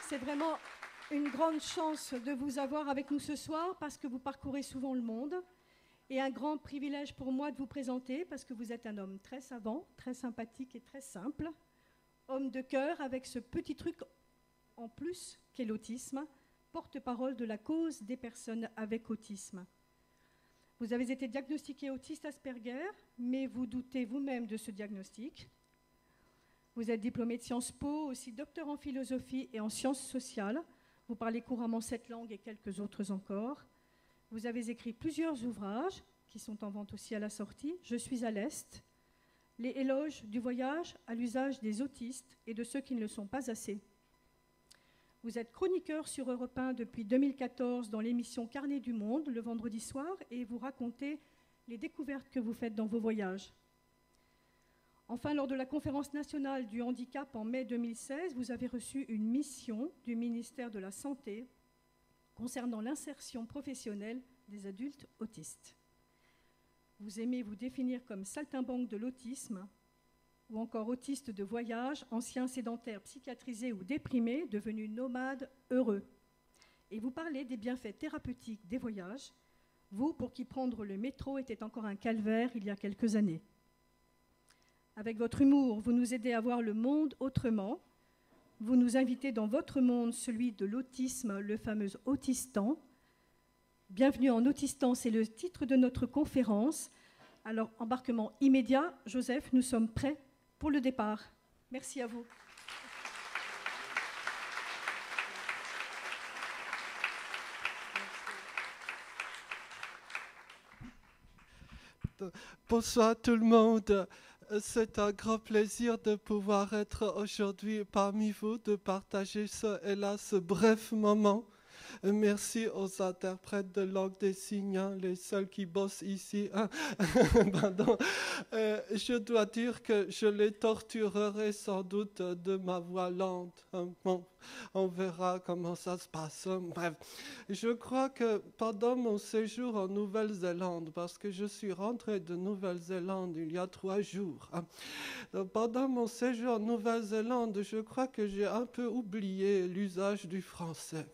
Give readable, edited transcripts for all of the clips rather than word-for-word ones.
C'est vraiment une grande chance de vous avoir avec nous ce soir parce que vous parcourez souvent le monde et un grand privilège pour moi de vous présenter parce que vous êtes un homme très savant, très sympathique et très simple, homme de cœur avec ce petit truc en plus qu'est l'autisme, porte-parole de la cause des personnes avec autisme. Vous avez été diagnostiqué autiste Asperger, mais vous doutez vous-même de ce diagnostic. Vous êtes diplômé de Sciences Po, aussi docteur en philosophie et en sciences sociales. Vous parlez couramment 7 langues et quelques autres encore. Vous avez écrit plusieurs ouvrages qui sont en vente aussi à la sortie. Je suis à l'Est, les éloges du voyage à l'usage des autistes et de ceux qui ne le sont pas assez. Vous êtes chroniqueur sur Europe 1 depuis 2014 dans l'émission Carnet du Monde, le vendredi soir, et vous racontez les découvertes que vous faites dans vos voyages. Enfin, lors de la conférence nationale du handicap en mai 2016, vous avez reçu une mission du ministère de la Santé concernant l'insertion professionnelle des adultes autistes. Vous aimez vous définir comme saltimbanque de l'autisme ou encore autiste de voyage, ancien sédentaire psychiatrisé ou déprimé, devenu nomade heureux. Et vous parlez des bienfaits thérapeutiques des voyages, vous pour qui prendre le métro était encore un calvaire il y a quelques années. Avec votre humour, vous nous aidez à voir le monde autrement. Vous nous invitez dans votre monde, celui de l'autisme, le fameux Autistan. Bienvenue en Autistan, c'est le titre de notre conférence. Alors, embarquement immédiat. Joseph, nous sommes prêts pour le départ. Merci à vous. Bonsoir tout le monde. C'est un grand plaisir de pouvoir être aujourd'hui parmi vous, de partager ce bref moment. Merci aux interprètes de langue des signes, les seuls qui bossent ici. Pardon. Je dois dire que je les torturerai sans doute de ma voix lente. Bon, on verra comment ça se passe. Bref, je crois que pendant mon séjour en Nouvelle-Zélande, parce que je suis rentré de Nouvelle-Zélande il y a 3 jours, donc pendant mon séjour en Nouvelle-Zélande, je crois que j'ai un peu oublié l'usage du français.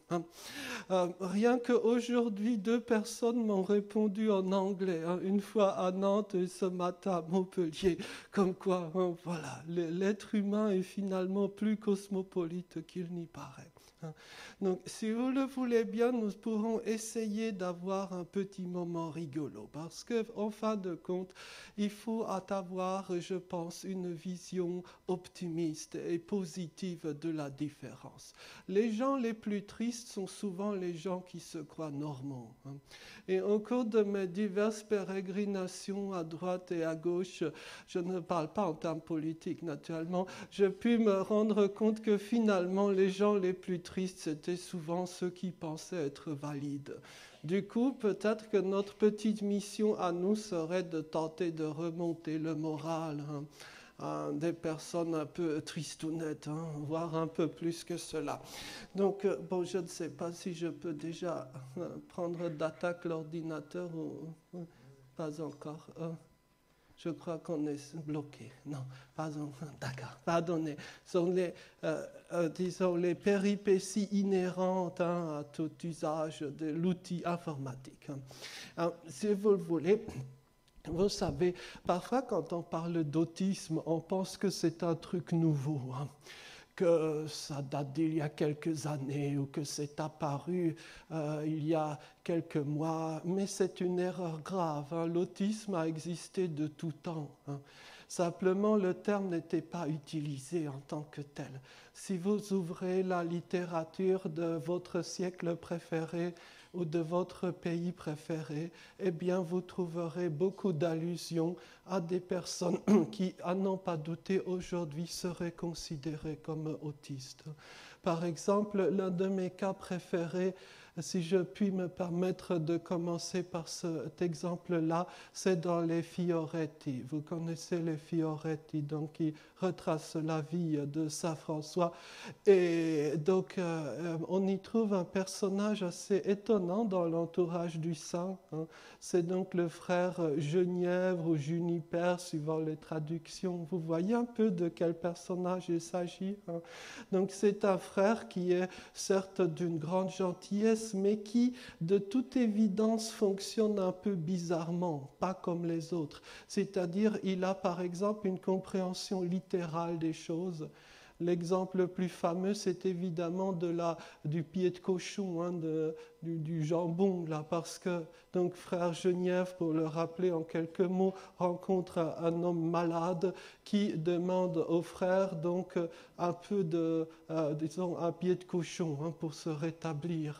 Rien qu'aujourd'hui, 2 personnes m'ont répondu en anglais, une fois à Nantes et ce matin à Montpellier, comme quoi, voilà, l'être humain est finalement plus cosmopolite qu'il n'y paraît. Donc, si vous le voulez bien, nous pourrons essayer d'avoir un petit moment rigolo, parce qu'en fin de compte, il faut avoir, je pense, une vision optimiste et positive de la différence. Les gens les plus tristes sont souvent les gens qui se croient normaux. Et au cours de mes diverses pérégrinations à droite et à gauche, je ne parle pas en termes politiques naturellement, j'ai pu me rendre compte que finalement les gens les plus tristes, c'était souvent ceux qui pensaient être valides. Du coup, peut-être que notre petite mission à nous serait de tenter de remonter le moral des personnes un peu tristounettes, voire un peu plus que cela. Donc, bon, je ne sais pas si je peux déjà prendre d'attaque l'ordinateur ou pas encore. Je crois qu'on est bloqué. Non, pas encore. D'accord, pardonnez. Ce sont disons, les péripéties inhérentes à tout usage de l'outil informatique. Alors, si vous le voulez, vous savez, parfois quand on parle d'autisme, on pense que c'est un truc nouveau, que ça date d'il y a quelques années ou que c'est apparu il y a quelques mois, mais c'est une erreur grave. L'autisme a existé de tout temps. Simplement, le terme n'était pas utilisé en tant que tel. Si vous ouvrez la littérature de votre siècle préféré ou de votre pays préféré, eh bien, vous trouverez beaucoup d'allusions à des personnes qui, à n'en pas douter, aujourd'hui seraient considérées comme autistes. Par exemple, l'un de mes cas préférés Si je puis me permettre de commencer par cet exemple-là, c'est dans les Fioretti. Vous connaissez les Fioretti, donc qui retracent la vie de Saint François. Et donc, on y trouve un personnage assez étonnant dans l'entourage du saint. C'est donc le frère Genièvre ou Juniper, suivant les traductions. Vous voyez un peu de quel personnage il s'agit. Donc, c'est un frère qui est certes d'une grande gentillesse, mais qui, de toute évidence, fonctionne un peu bizarrement, pas comme les autres. C'est-à-dire, il a par exemple une compréhension littérale des choses. L'exemple le plus fameux, c'est évidemment du pied de cochon, du jambon, là, parce que donc frère Genièvre, pour le rappeler en quelques mots, rencontre un homme malade qui demande au frère donc un peu disons un pied de cochon pour se rétablir.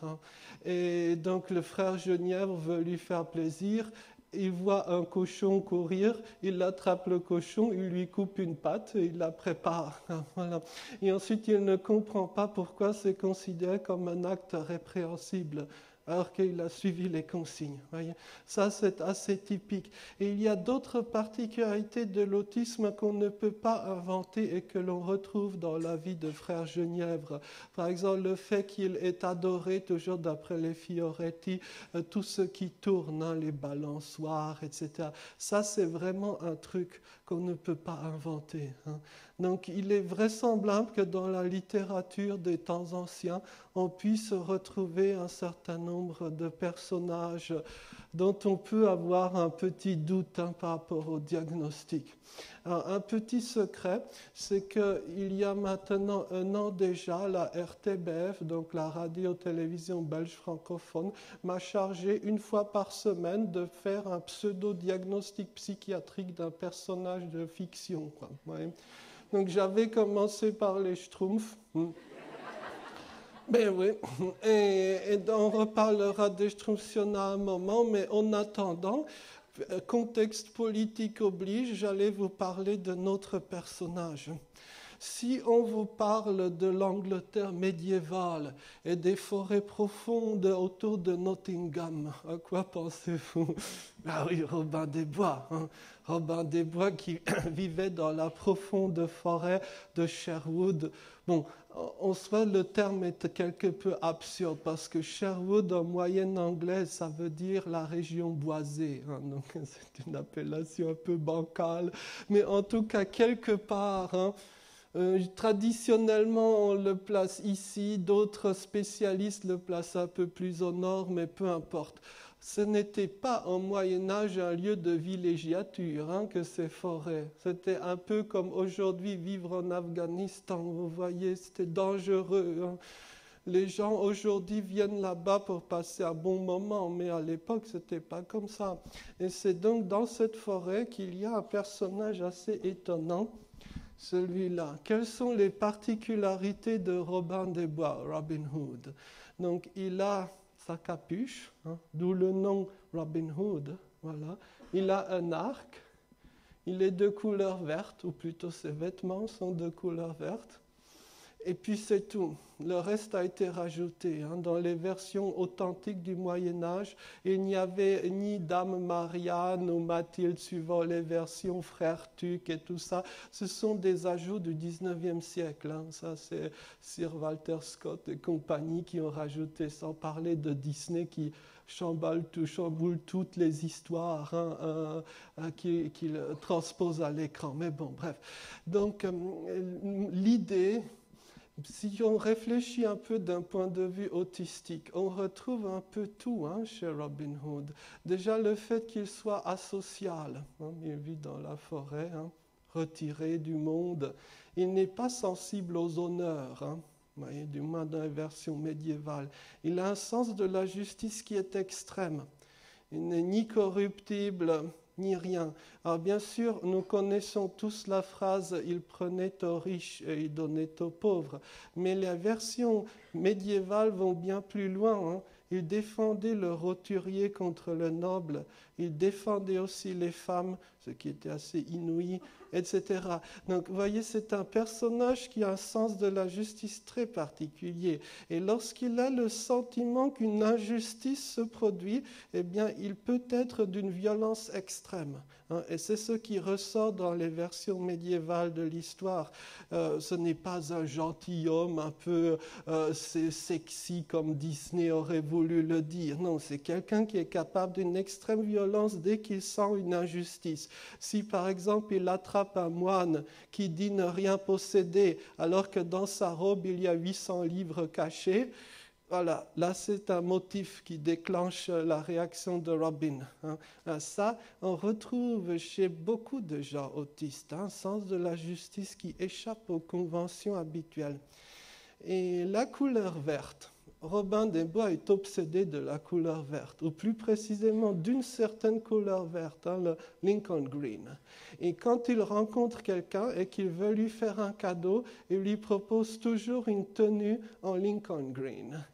Et donc le frère Genièvre veut lui faire plaisir. Il voit un cochon courir, il attrape le cochon, il lui coupe une patte et il la prépare. Voilà. Et ensuite, il ne comprend pas pourquoi c'est considéré comme un acte répréhensible, alors qu'il a suivi les consignes. Voyez. Ça, c'est assez typique. Et il y a d'autres particularités de l'autisme qu'on ne peut pas inventer et que l'on retrouve dans la vie de frère Genièvre. Par exemple, le fait qu'il est adoré, toujours d'après les Fioretti, tout ce qui tourne, les balançoires, etc. Ça, c'est vraiment un truc qu'on ne peut pas inventer. Donc, il est vraisemblable que dans la littérature des temps anciens, on puisse retrouver un certain nombre de personnages dont on peut avoir un petit doute par rapport au diagnostic. Alors, un petit secret, c'est qu'il y a maintenant 1 an déjà, la RTBF, donc la radio-télévision belge francophone, m'a chargé 1 fois par semaine de faire un pseudo-diagnostic psychiatrique d'un personnage de fiction. Ouais. Donc j'avais commencé par les Schtroumpfs. Ben oui, et on reparlera des Schtroumpfs à un moment, mais en attendant, contexte politique oblige, j'allais vous parler de notre personnage. Si on vous parle de l'Angleterre médiévale et des forêts profondes autour de Nottingham, à quoi pensez-vous? Ah oui, Robin des Bois. Robin des Bois qui vivait dans la profonde forêt de Sherwood. Bon, en soi, le terme est quelque peu absurde parce que Sherwood, en moyenne anglaise, ça veut dire la région boisée. Donc, c'est une appellation un peu bancale. Mais en tout cas, quelque part... traditionnellement, on le place ici, d'autres spécialistes le placent un peu plus au nord, mais peu importe. Ce n'était pas au Moyen-Âge un lieu de villégiature que ces forêts. C'était un peu comme aujourd'hui vivre en Afghanistan. Vous voyez, c'était dangereux. Les gens aujourd'hui viennent là-bas pour passer un bon moment, mais à l'époque, ce n'était pas comme ça. Et c'est donc dans cette forêt qu'il y a un personnage assez étonnant. Celui-là. Quelles sont les particularités de Robin des Bois, Robin Hood? Donc, il a sa capuche, d'où le nom Robin Hood. Voilà. Il a un arc. Il est de couleur verte, ou plutôt ses vêtements sont de couleur verte. Et puis c'est tout. Le reste a été rajouté. Dans les versions authentiques du Moyen-Âge, il n'y avait ni Dame Marianne ou Mathilde, suivant les versions Frère Tuc et tout ça. Ce sont des ajouts du 19e siècle. Ça, c'est Sir Walter Scott et compagnie qui ont rajouté, sans parler de Disney qui chamboule toutes les histoires qu'il transpose à l'écran. Mais bon, bref. Donc, l'idée... Si on réfléchit un peu d'un point de vue autistique, on retrouve un peu tout chez Robin Hood. Déjà le fait qu'il soit asocial, il vit dans la forêt, retiré du monde. Il n'est pas sensible aux honneurs, du moins dans la version médiévale. Il a un sens de la justice qui est extrême. Il n'est ni corruptible, ni rien. Alors bien sûr, nous connaissons tous la phrase « il prenait aux riches et il donnait aux pauvres », mais les versions médiévales vont bien plus loin. Il défendait le roturier contre le noble Il défendait aussi les femmes, ce qui était assez inouï, etc. Donc, vous voyez, c'est un personnage qui a un sens de la justice très particulier. Et lorsqu'il a le sentiment qu'une injustice se produit, eh bien, il peut être d'une violence extrême. Et c'est ce qui ressort dans les versions médiévales de l'histoire. Ce n'est pas un gentilhomme un peu sexy comme Disney aurait voulu le dire. Non, c'est quelqu'un qui est capable d'une extrême violence dès qu'il sent une injustice. Si par exemple il attrape un moine qui dit ne rien posséder alors que dans sa robe il y a 800 livres cachés, voilà, là c'est un motif qui déclenche la réaction de Robin. Ça, on retrouve chez beaucoup de gens autistes, un sens de la justice qui échappe aux conventions habituelles. Et la couleur verte, Robin des Bois est obsédé de la couleur verte, ou plus précisément d'une certaine couleur verte, le Lincoln Green. Et quand il rencontre quelqu'un et qu'il veut lui faire un cadeau, il lui propose toujours une tenue en Lincoln Green.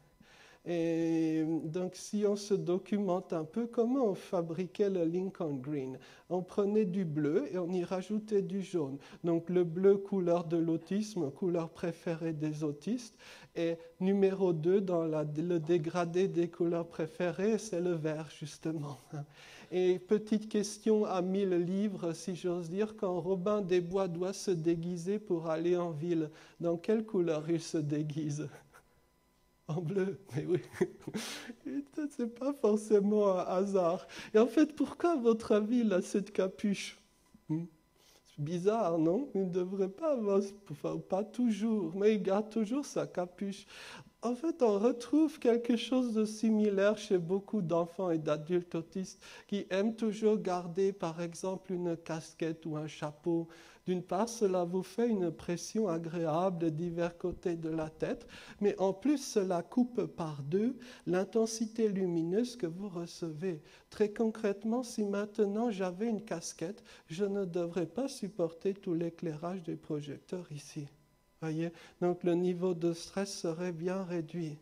Et donc, si on se documente un peu, comment on fabriquait le Lincoln Green? On prenait du bleu et on y rajoutait du jaune. Donc, le bleu, couleur de l'autisme, couleur préférée des autistes. Et numéro 2, dans le dégradé des couleurs préférées, c'est le vert, justement. Et petite question à 1000 livres, si j'ose dire, quand Robin des Bois doit se déguiser pour aller en ville, dans quelle couleur il se déguise? En bleu, mais oui. Ce n'est pas forcément un hasard. Et en fait, pourquoi, à votre avis, il a cette capuche? C'est bizarre, non? Il ne devrait pas avoir, enfin, pas toujours, mais il garde toujours sa capuche. En fait, on retrouve quelque chose de similaire chez beaucoup d'enfants et d'adultes autistes qui aiment toujours garder, par exemple, une casquette ou un chapeau. D'une part, cela vous fait une pression agréable des divers côtés de la tête, mais en plus, cela coupe par deux l'intensité lumineuse que vous recevez. Très concrètement, si maintenant j'avais une casquette, je ne devrais pas supporter tout l'éclairage des projecteurs ici. Voyez? Donc le niveau de stress serait bien réduit.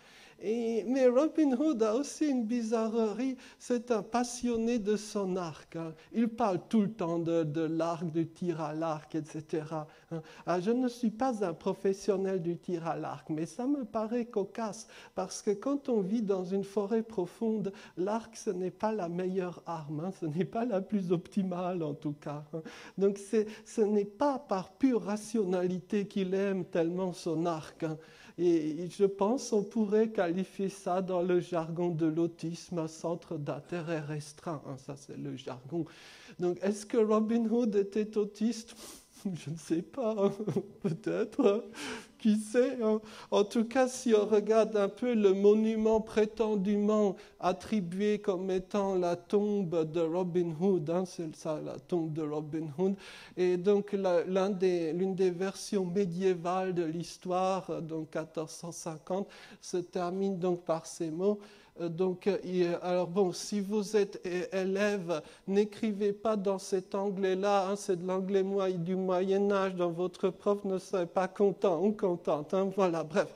Mais Robin Hood a aussi une bizarrerie, c'est un passionné de son arc. Il parle tout le temps de l'arc, du tir à l'arc, etc. Alors, je ne suis pas un professionnel du tir à l'arc, mais ça me paraît cocasse, parce que quand on vit dans une forêt profonde, l'arc, ce n'est pas la meilleure arme, ce n'est pas la plus optimale en tout cas. Donc ce n'est pas par pure rationalité qu'il aime tellement son arc. Et je pense qu'on pourrait qualifier ça dans le jargon de l'autisme, un centre d'intérêt restreint. Ça, c'est le jargon. Donc, est-ce que Robin Hood était autiste? Je ne sais pas, peut-être, qui sait. En tout cas, si on regarde un peu le monument prétendument attribué comme étant la tombe de Robin Hood, c'est ça, la tombe de Robin Hood, et donc l'une des versions médiévales de l'histoire, donc 1450, se termine donc par ces mots. Donc, alors bon, si vous êtes élève, n'écrivez pas dans cet anglais-là, c'est de l'anglais du Moyen-Âge, dont votre prof ne serait pas content ou contente. Voilà, bref.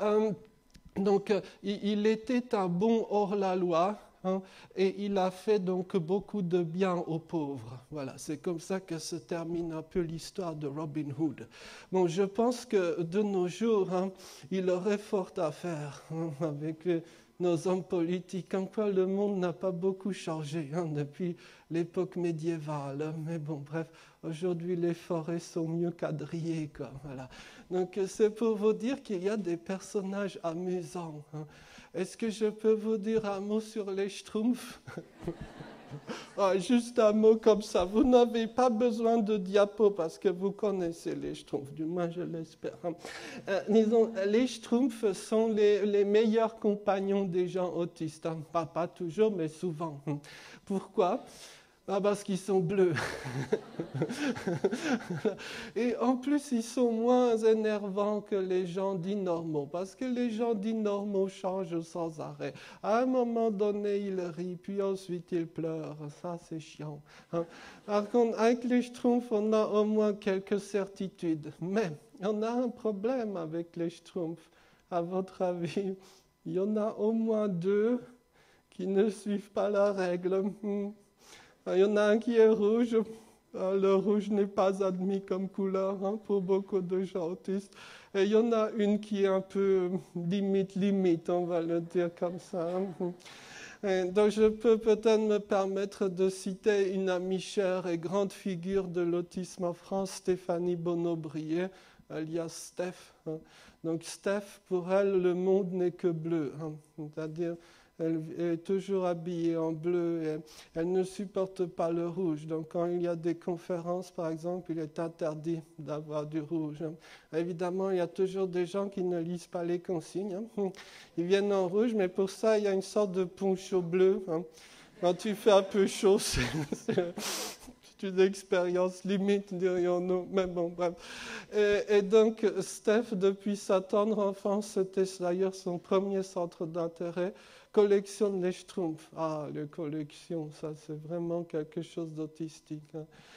Donc, il était un bon hors-la-loi. Et il a fait donc beaucoup de bien aux pauvres. Voilà, c'est comme ça que se termine un peu l'histoire de Robin Hood. Bon, je pense que de nos jours, il aurait fort à faire avec nos hommes politiques. Comme quoi, le monde n'a pas beaucoup changé depuis l'époque médiévale. Mais bon, bref, aujourd'hui, les forêts sont mieux quadrillées, quoi. Voilà. Donc, c'est pour vous dire qu'il y a des personnages amusants. Est-ce que je peux vous dire un mot sur les Schtroumpfs? Juste un mot comme ça. Vous n'avez pas besoin de diapo parce que vous connaissez les Schtroumpfs, du moins je l'espère. Disons, les Schtroumpfs sont les meilleurs compagnons des gens autistes. Pas toujours, mais souvent. Pourquoi? Parce qu'ils sont bleus. Et en plus, ils sont moins énervants que les gens dits normaux, parce que les gens dits normaux changent sans arrêt. À un moment donné, ils rient, puis ensuite ils pleurent. Ça, c'est chiant. Par contre, avec les Schtroumpfs, on a au moins quelques certitudes. Mais on a un problème avec les Schtroumpfs. À votre avis, il y en a au moins 2 qui ne suivent pas la règle. Il y en a un qui est rouge. Le rouge n'est pas admis comme couleur pour beaucoup de gens autistes. Et il y en a une qui est un peu limite, on va le dire comme ça. Donc je peux peut-être me permettre de citer une amie chère et grande figure de l'autisme en France, Stéphanie Bonneau-Brier, alias Steph. Donc Steph, pour elle, le monde n'est que bleu. C'est-à-dire, elle est toujours habillée en bleu et elle ne supporte pas le rouge. Donc quand il y a des conférences, par exemple, il est interdit d'avoir du rouge. Évidemment, il y a toujours des gens qui ne lisent pas les consignes. Ils viennent en rouge, mais pour ça, il y a une sorte de poncho bleu. Quand tu fais un peu chaud, c'est une expérience limite, dirions-nous. Mais bon, bref. Et donc, Steph, depuis sa tendre enfance, c'était d'ailleurs son premier centre d'intérêt, collectionne les Schtroumpfs. Ah, les collections, ça c'est vraiment quelque chose d'autistique.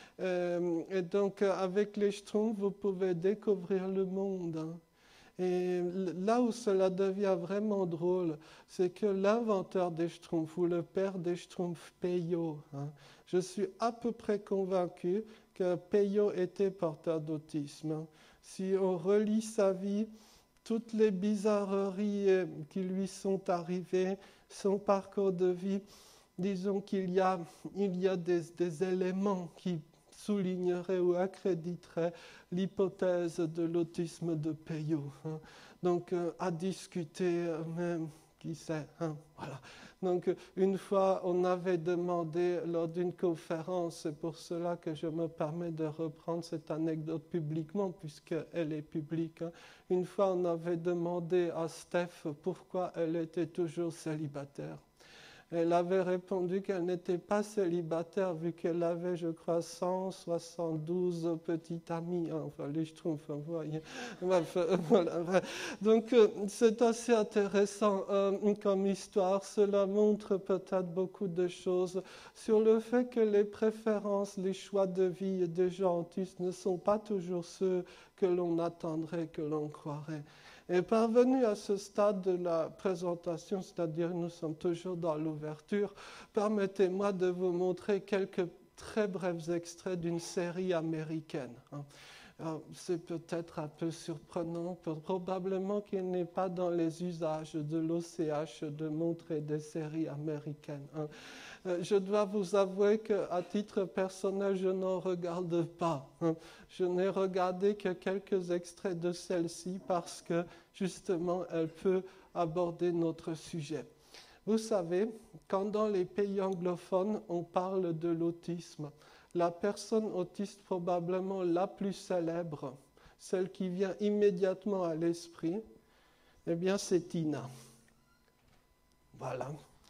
Et donc, avec les Schtroumpfs, vous pouvez découvrir le monde. Et là où cela devient vraiment drôle, c'est que l'inventeur des Schtroumpfs, ou le père des Schtroumpfs, Peyo, je suis à peu près convaincu que Peyo était porteur d'autisme. Si on relit sa vie, toutes les bizarreries qui lui sont arrivées, son parcours de vie, disons qu'il y a des éléments qui souligneraient ou accréditeraient l'hypothèse de l'autisme de Peyo. Donc, à discuter, même, qui sait, voilà. Donc, une fois, on avait demandé lors d'une conférence, c'est pour cela que je me permets de reprendre cette anecdote publiquement, puisqu'elle est publique. Une fois, on avait demandé à Steph pourquoi elle était toujours célibataire. Elle avait répondu qu'elle n'était pas célibataire vu qu'elle avait, je crois, 172 petits amis. Enfin, les Schtroumpfs, vous voyez. Bref, voilà. Donc, c'est assez intéressant comme histoire. Cela montre peut-être beaucoup de choses sur le fait que les préférences, les choix de vie des gens autistes ne sont pas toujours ceux que l'on attendrait, que l'on croirait. Et parvenu à ce stade de la présentation, c'est-à-dire nous sommes toujours dans l'ouverture, permettez-moi de vous montrer quelques très brefs extraits d'une série américaine. C'est peut-être un peu surprenant, probablement qu'il n'est pas dans les usages de l'OCH de montrer des séries américaines. Je dois vous avouer qu'à titre personnel, je n'en regarde pas. Je n'ai regardé que quelques extraits de celle-ci parce que, justement, elle peut aborder notre sujet. Vous savez, quand dans les pays anglophones, on parle de l'autisme, la personne autiste probablement la plus célèbre, celle qui vient immédiatement à l'esprit, eh bien, c'est Tina. Voilà.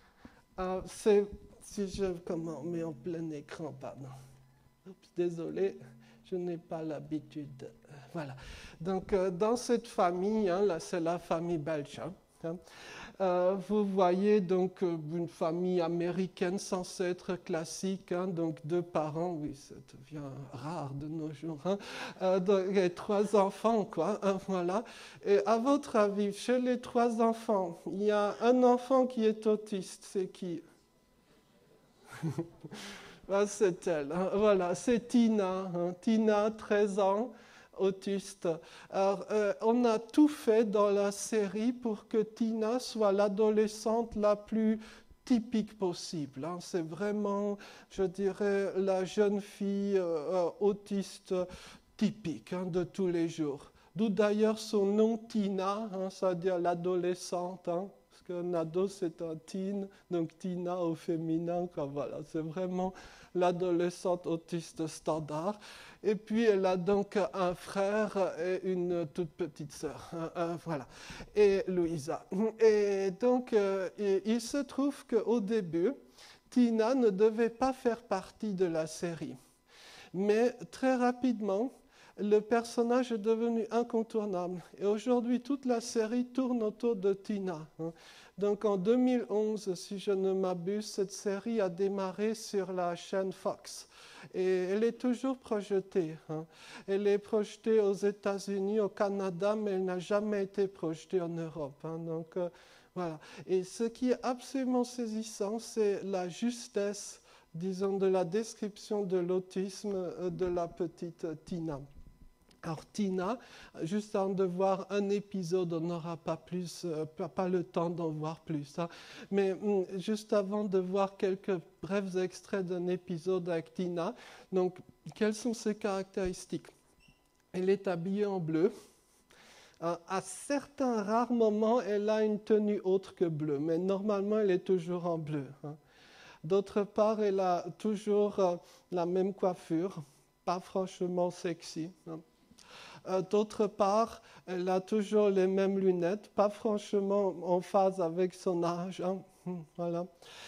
Si je mets en plein écran, pardon. Oups, désolé, je n'ai pas l'habitude. Voilà. Donc, dans cette famille, là, c'est la famille belge. Vous voyez donc une famille américaine censée être classique, donc 2 parents, oui, ça devient rare de nos jours, donc, et 3 enfants, quoi, voilà. Et à votre avis, chez les 3 enfants, il y a un enfant qui est autiste, c'est qui? C'est elle, voilà, c'est Tina, Tina, 13 ans, autiste. Alors, on a tout fait dans la série pour que Tina soit l'adolescente la plus typique possible. C'est vraiment, je dirais, la jeune fille autiste typique de tous les jours. D'où d'ailleurs son nom Tina, c'est-à-dire l'adolescente. Parce qu'un ado, c'est un teen, donc Tina au féminin, voilà, c'est vraiment l'adolescente autiste standard. Et puis, elle a donc un frère et une toute petite sœur, voilà, et Louisa. Et donc, il se trouve qu'au début, Tina ne devait pas faire partie de la série. Mais très rapidement, le personnage est devenu incontournable. Et aujourd'hui, toute la série tourne autour de Tina. Donc en 2011, si je ne m'abuse, cette série a démarré sur la chaîne Fox. Et elle est toujours projetée. Elle est projetée aux États-Unis, au Canada, mais elle n'a jamais été projetée en Europe. Donc Voilà. Et ce qui est absolument saisissant, c'est la justesse, disons, de la description de l'autisme de la petite Tina. Alors Tina, juste avant de voir un épisode, on n'aura pas le temps d'en voir plus. Hein. Mais juste avant de voir quelques brefs extraits d'un épisode avec Tina, donc quelles sont ses caractéristiques? Elle est habillée en bleu. À certains rares moments, elle a une tenue autre que bleue, mais normalement, elle est toujours en bleu. Hein. D'autre part, elle a toujours la même coiffure, pas franchement sexy. Hein. D'autre part, elle a toujours les mêmes lunettes, pas franchement en phase avec son âge. Hein. Voilà.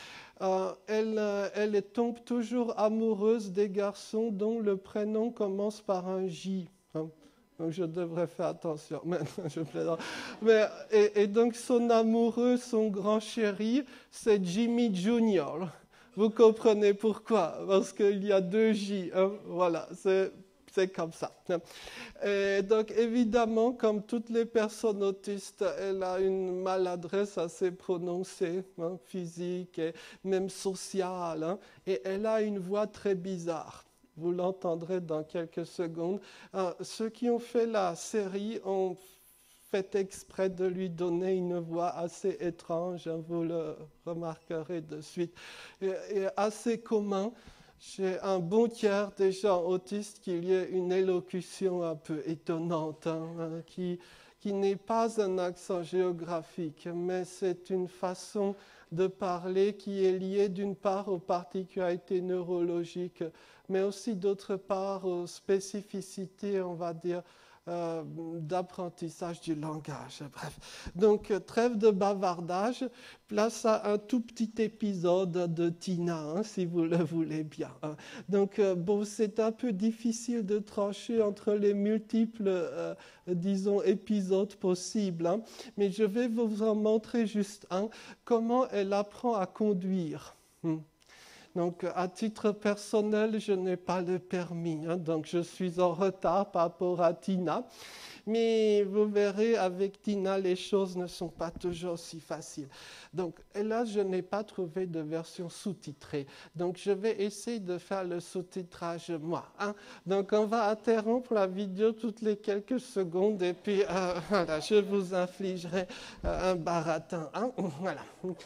Elle tombe toujours amoureuse des garçons dont le prénom commence par un J. Hein. Donc je devrais faire attention. Maintenant, je plaisante. Et donc son amoureux, son grand chéri, c'est Jimmy Junior. Vous comprenez pourquoi? Parce qu'il y a 2 J. Hein. Voilà, c'est comme ça. Et donc évidemment, comme toutes les personnes autistes, elle a une maladresse assez prononcée, hein, physique et même sociale. Hein, et elle a une voix très bizarre. Vous l'entendrez dans quelques secondes. Ceux qui ont fait la série ont fait exprès de lui donner une voix assez étrange, hein, vous le remarquerez de suite, et assez commun chez un bon tiers des gens autistes qu'il y ait une élocution un peu étonnante, hein, qui n'est pas un accent géographique, mais c'est une façon de parler qui est liée d'une part aux particularités neurologiques, mais aussi d'autre part aux spécificités, on va dire, d'apprentissage du langage. Bref. Donc, trêve de bavardage, place à un tout petit épisode de Tina, hein, si vous le voulez bien. Hein. Donc, bon, c'est un peu difficile de trancher entre les multiples, disons, épisodes possibles, hein, mais je vais vous en montrer juste un, comment elle apprend à conduire. Donc, à titre personnel, je n'ai pas le permis, hein, donc je suis en retard par rapport à Tina. Mais vous verrez, avec Tina, les choses ne sont pas toujours si faciles. Donc, là, je n'ai pas trouvé de version sous-titrée. Donc, je vais essayer de faire le sous-titrage moi. Hein. Donc, on va interrompre la vidéo toutes les quelques secondes et puis, voilà, je vous infligerai un baratin. Hein. Voilà.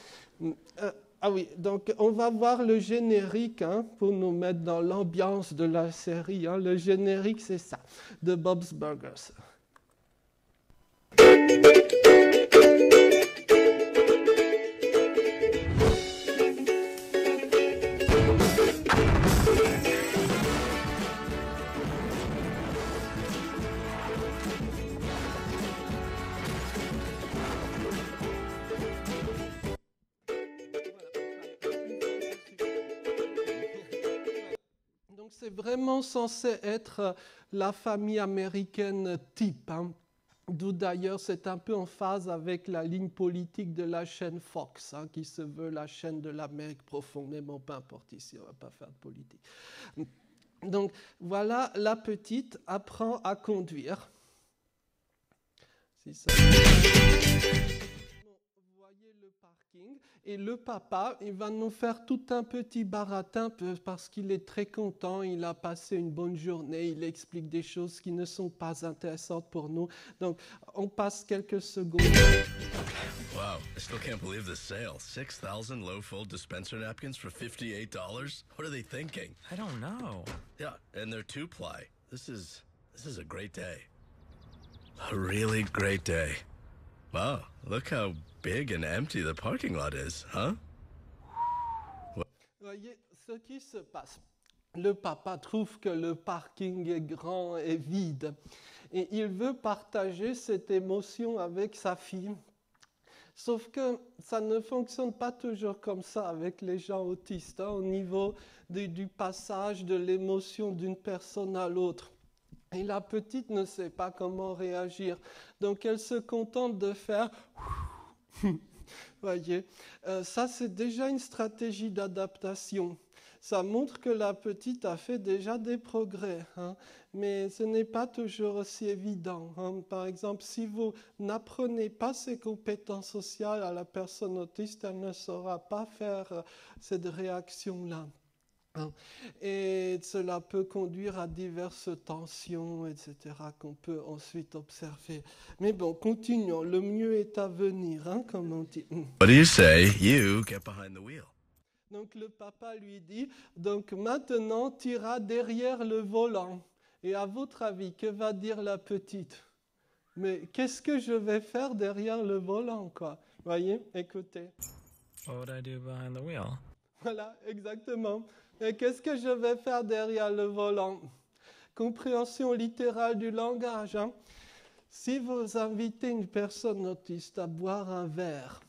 Ah oui, donc on va voir le générique, hein, pour nous mettre dans l'ambiance de la série. Hein. Le générique, c'est ça, de Bob's Burgers. Donc c'est vraiment censé être la famille américaine type, hein. D'où d'ailleurs c'est un peu en phase avec la ligne politique de la chaîne Fox, hein, qui se veut la chaîne de l'Amérique profondément, peu importe ici, on ne va pas faire de politique. Donc voilà, la petite apprend à conduire. Si ça... Vous voyez le parking et le papa, il va nous faire tout un petit baratin parce qu'il est très content, il a passé une bonne journée, il explique des choses qui ne sont pas intéressantes pour nous. Donc, on passe quelques secondes. Wow, I still can't believe this sale. 6,000 low-fold dispenser napkins for $58? What are they thinking? I don't know. Yeah, and they're 2-ply. This is a great day. A really great day. Wow, look how big and empty the parking lot is, huh? Voyez ce qui se passe. Le papa trouve que le parking est grand et vide et il veut partager cette émotion avec sa fille. Sauf que ça ne fonctionne pas toujours comme ça avec les gens autistes, hein, au niveau du passage de l'émotion d'une personne à l'autre. Et la petite ne sait pas comment réagir. Donc elle se contente de faire... Voyez, ça c'est déjà une stratégie d'adaptation. ça montre que la petite a fait déjà des progrès, hein. Mais ce n'est pas toujours aussi évident, hein. Par exemple, si vous n'apprenez pas ces compétences sociales à la personne autiste, elle ne saura pas faire cette réaction-là. Et cela peut conduire à diverses tensions, etc., qu'on peut ensuite observer. Mais bon, continuons. Le mieux est à venir, hein, comme on dit. What do you say? You get behind the wheel. Donc le papa lui dit, donc maintenant tu iras derrière le volant. Et à votre avis, que va dire la petite? Mais qu'est-ce que je vais faire derrière le volant, quoi? Voyez, écoutez. What would I do behind the wheel? Voilà, exactement. Et qu'est-ce que je vais faire derrière le volant? Compréhension littérale du langage, hein? Si vous invitez une personne autiste à boire un verre,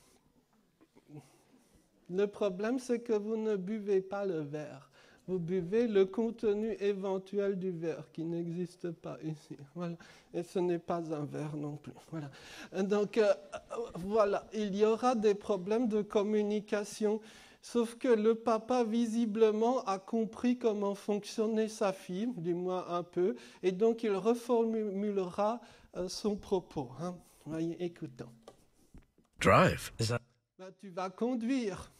le problème c'est que vous ne buvez pas le verre. Vous buvez le contenu éventuel du verre qui n'existe pas ici. Voilà. Et ce n'est pas un verre non plus. Voilà. Donc, voilà, il y aura des problèmes de communication. Sauf que le papa, visiblement, a compris comment fonctionnait sa fille, du moins un peu, et donc il reformulera son propos. Hein. Voyez, écoutons. Drive. Tu vas conduire.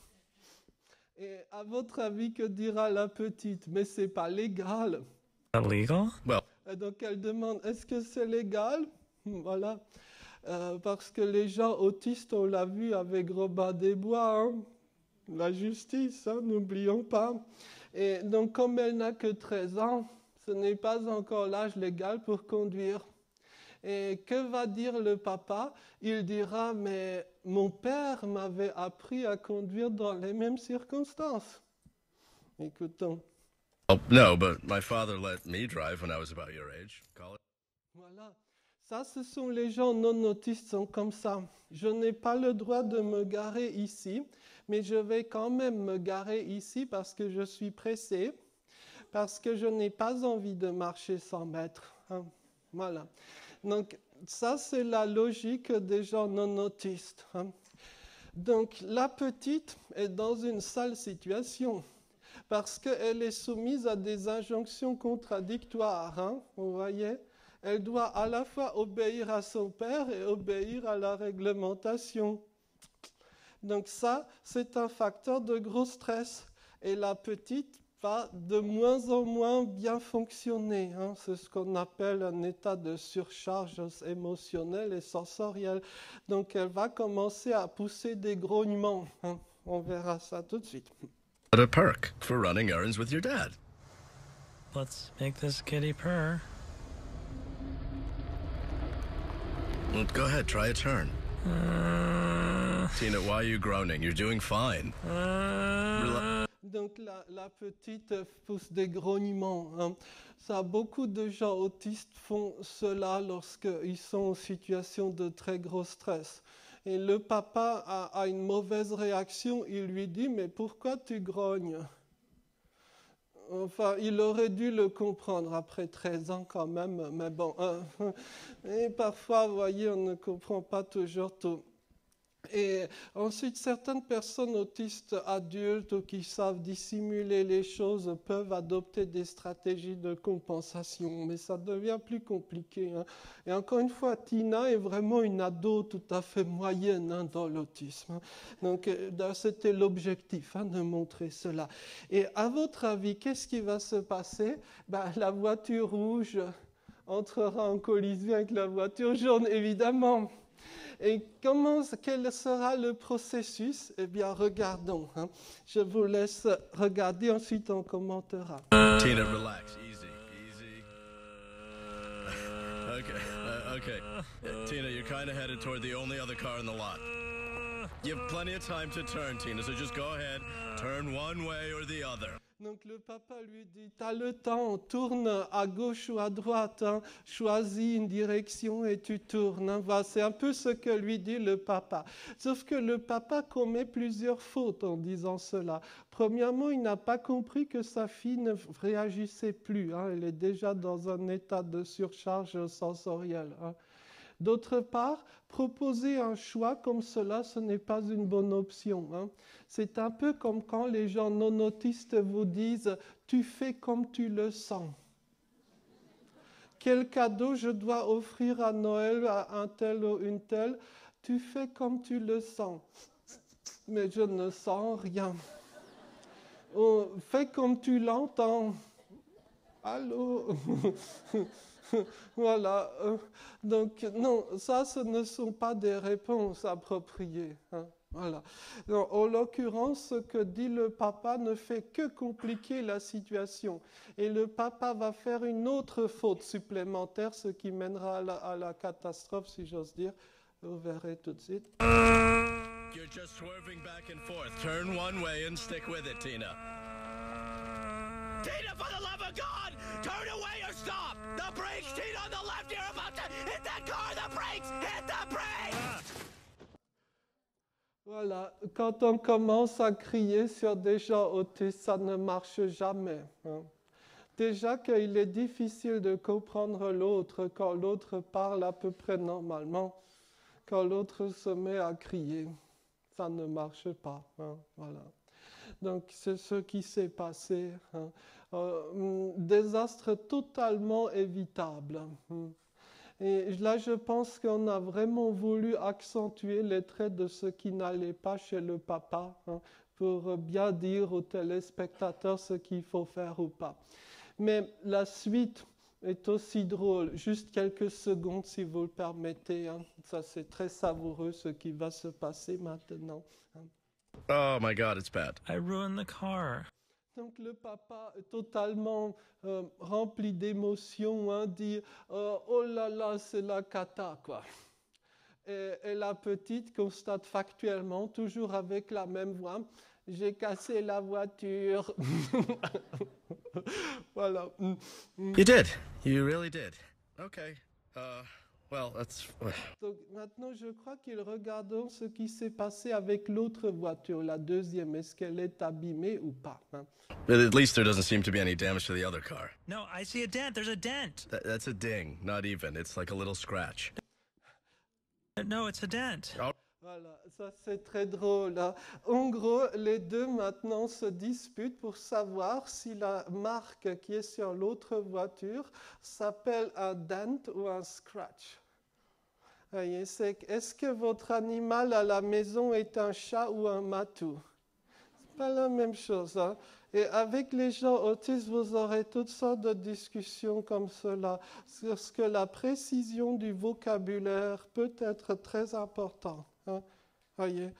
Et à votre avis, que dira la petite? Mais c'est pas légal. Illegal? Well, Et donc elle demande, est-ce que c'est légal? Voilà. Parce que les gens autistes, on l'a vu avec Robin des Bois, hein. La justice, hein, n'oublions pas. Et donc, comme elle n'a que 13 ans, ce n'est pas encore l'âge légal pour conduire. Et que va dire le papa? Il dira, mais mon père m'avait appris à conduire dans les mêmes circonstances. Écoutons. oh, no, but my father let me drive when I was about your age. College. Voilà. Ça, ce sont les gens non autistes, sont comme ça. Je n'ai pas le droit de me garer ici, mais je vais quand même me garer ici parce que je suis pressé, parce que je n'ai pas envie de marcher 100 mètres. Hein. Voilà. Donc, ça, c'est la logique des gens non autistes. Hein. Donc, la petite est dans une sale situation parce qu'elle est soumise à des injonctions contradictoires. Hein. Vous voyez ? Elle doit à la fois obéir à son père et obéir à la réglementation. Donc ça, c'est un facteur de gros stress. Et la petite va de moins en moins bien fonctionner. Hein. C'est ce qu'on appelle un état de surcharge émotionnelle et sensorielle. Donc elle va commencer à pousser des grognements. Hein. On verra ça tout de suite. What a perk for running errands with your dad. Let's make this kitty purr. Well, go ahead, try a turn. Tina, why are you groaning? You're doing fine. Donc la petite pousse des grognements. Hein. Ça, beaucoup de gens autistes font cela lorsqu'ils sont en situation de très gros stress. Et le papa a une mauvaise réaction. Il lui dit, mais pourquoi tu grognes? Enfin, il aurait dû le comprendre après 13 ans quand même, mais bon. Et parfois, vous voyez, on ne comprend pas toujours tout. Et ensuite, certaines personnes autistes adultes ou qui savent dissimuler les choses peuvent adopter des stratégies de compensation, mais ça devient plus compliqué. Hein. Et encore une fois, Tina est vraiment une ado tout à fait moyenne hein, dans l'autisme. Hein. Donc, c'était l'objectif hein, de montrer cela. Et à votre avis, qu'est-ce qui va se passer? La voiture rouge entrera en collision avec la voiture jaune, évidemment. Et quel sera le processus? Eh bien, regardons. Hein. Je vous laisse regarder, ensuite on commentera. Tina, relax. Easy, easy. Okay. Tina, you're kind of headed toward the only other car in the lot. You have plenty of time to turn, Tina, so just go ahead. Turn one way or the other. Donc le papa lui dit, t'as le temps, tourne à gauche ou à droite, hein, choisis une direction et tu tournes. Hein, voilà, c'est un peu ce que lui dit le papa. Sauf que le papa commet plusieurs fautes en disant cela. Premièrement, il n'a pas compris que sa fille ne réagissait plus. Hein, elle est déjà dans un état de surcharge sensorielle. Hein. D'autre part, proposer un choix comme cela, ce n'est pas une bonne option, hein. C'est un peu comme quand les gens non autistes vous disent « tu fais comme tu le sens ». Quel cadeau je dois offrir à Noël à un tel ou une telle? Tu fais comme tu le sens. Mais je ne sens rien. Oh, fais comme tu l'entends. Allô? Voilà. Donc, non, ça, ce ne sont pas des réponses appropriées, hein. Voilà. Donc, en l'occurrence, ce que dit le papa ne fait que compliquer la situation. Et le papa va faire une autre faute supplémentaire, ce qui mènera à la catastrophe, si j'ose dire. Vous verrez tout de suite. You're just swerving back and forth. Turn one way and stick with it, Tina. Tina, for the love of God, turn away or stop. The brakes, Tina, on the left. You're about to hit that car. The brakes, hit the brakes. Voilà, quand on commence à crier sur des gens autistes, ça ne marche jamais, hein. Déjà qu'il est difficile de comprendre l'autre quand l'autre parle à peu près normalement, quand l'autre se met à crier, ça ne marche pas, hein. Voilà. Donc c'est ce qui s'est passé, hein. Désastre totalement évitable, hein. Et là, je pense qu'on a vraiment voulu accentuer les traits de ce qui n'allait pas chez le papa, hein, pour bien dire aux téléspectateurs ce qu'il faut faire ou pas. Mais la suite est aussi drôle. Juste quelques secondes, si vous le permettez, hein. Ça, c'est très savoureux ce qui va se passer maintenant, hein. Oh my God, it's bad. I ruined the car. Donc le papa, totalement rempli d'émotions, hein, dit oh là là, c'est la cata, quoi. Et la petite constate factuellement, toujours avec la même voix, j'ai cassé la voiture. Voilà. You did. You really did. Okay. Well, that's... Donc maintenant, je crois qu'ils regardent ce qui s'est passé avec l'autre voiture, la deuxième. Est-ce qu'elle est abîmée ou pas, hein? But at least there doesn't seem to be any damage to the other car. No, I see a dent. There's a dent. That's a ding, not even. It's like a little scratch. No, it's a dent. Oh. Voilà, ça c'est très drôle, hein. En gros, les deux maintenant se disputent pour savoir si la marque qui est sur l'autre voiture s'appelle un dent ou un scratch. Voyez, est-ce que votre animal à la maison est un chat ou un matou? C'est pas la même chose, hein. Et avec les gens autistes, vous aurez toutes sortes de discussions comme cela, parce que la précision du vocabulaire peut être très importante, hein. Voyez,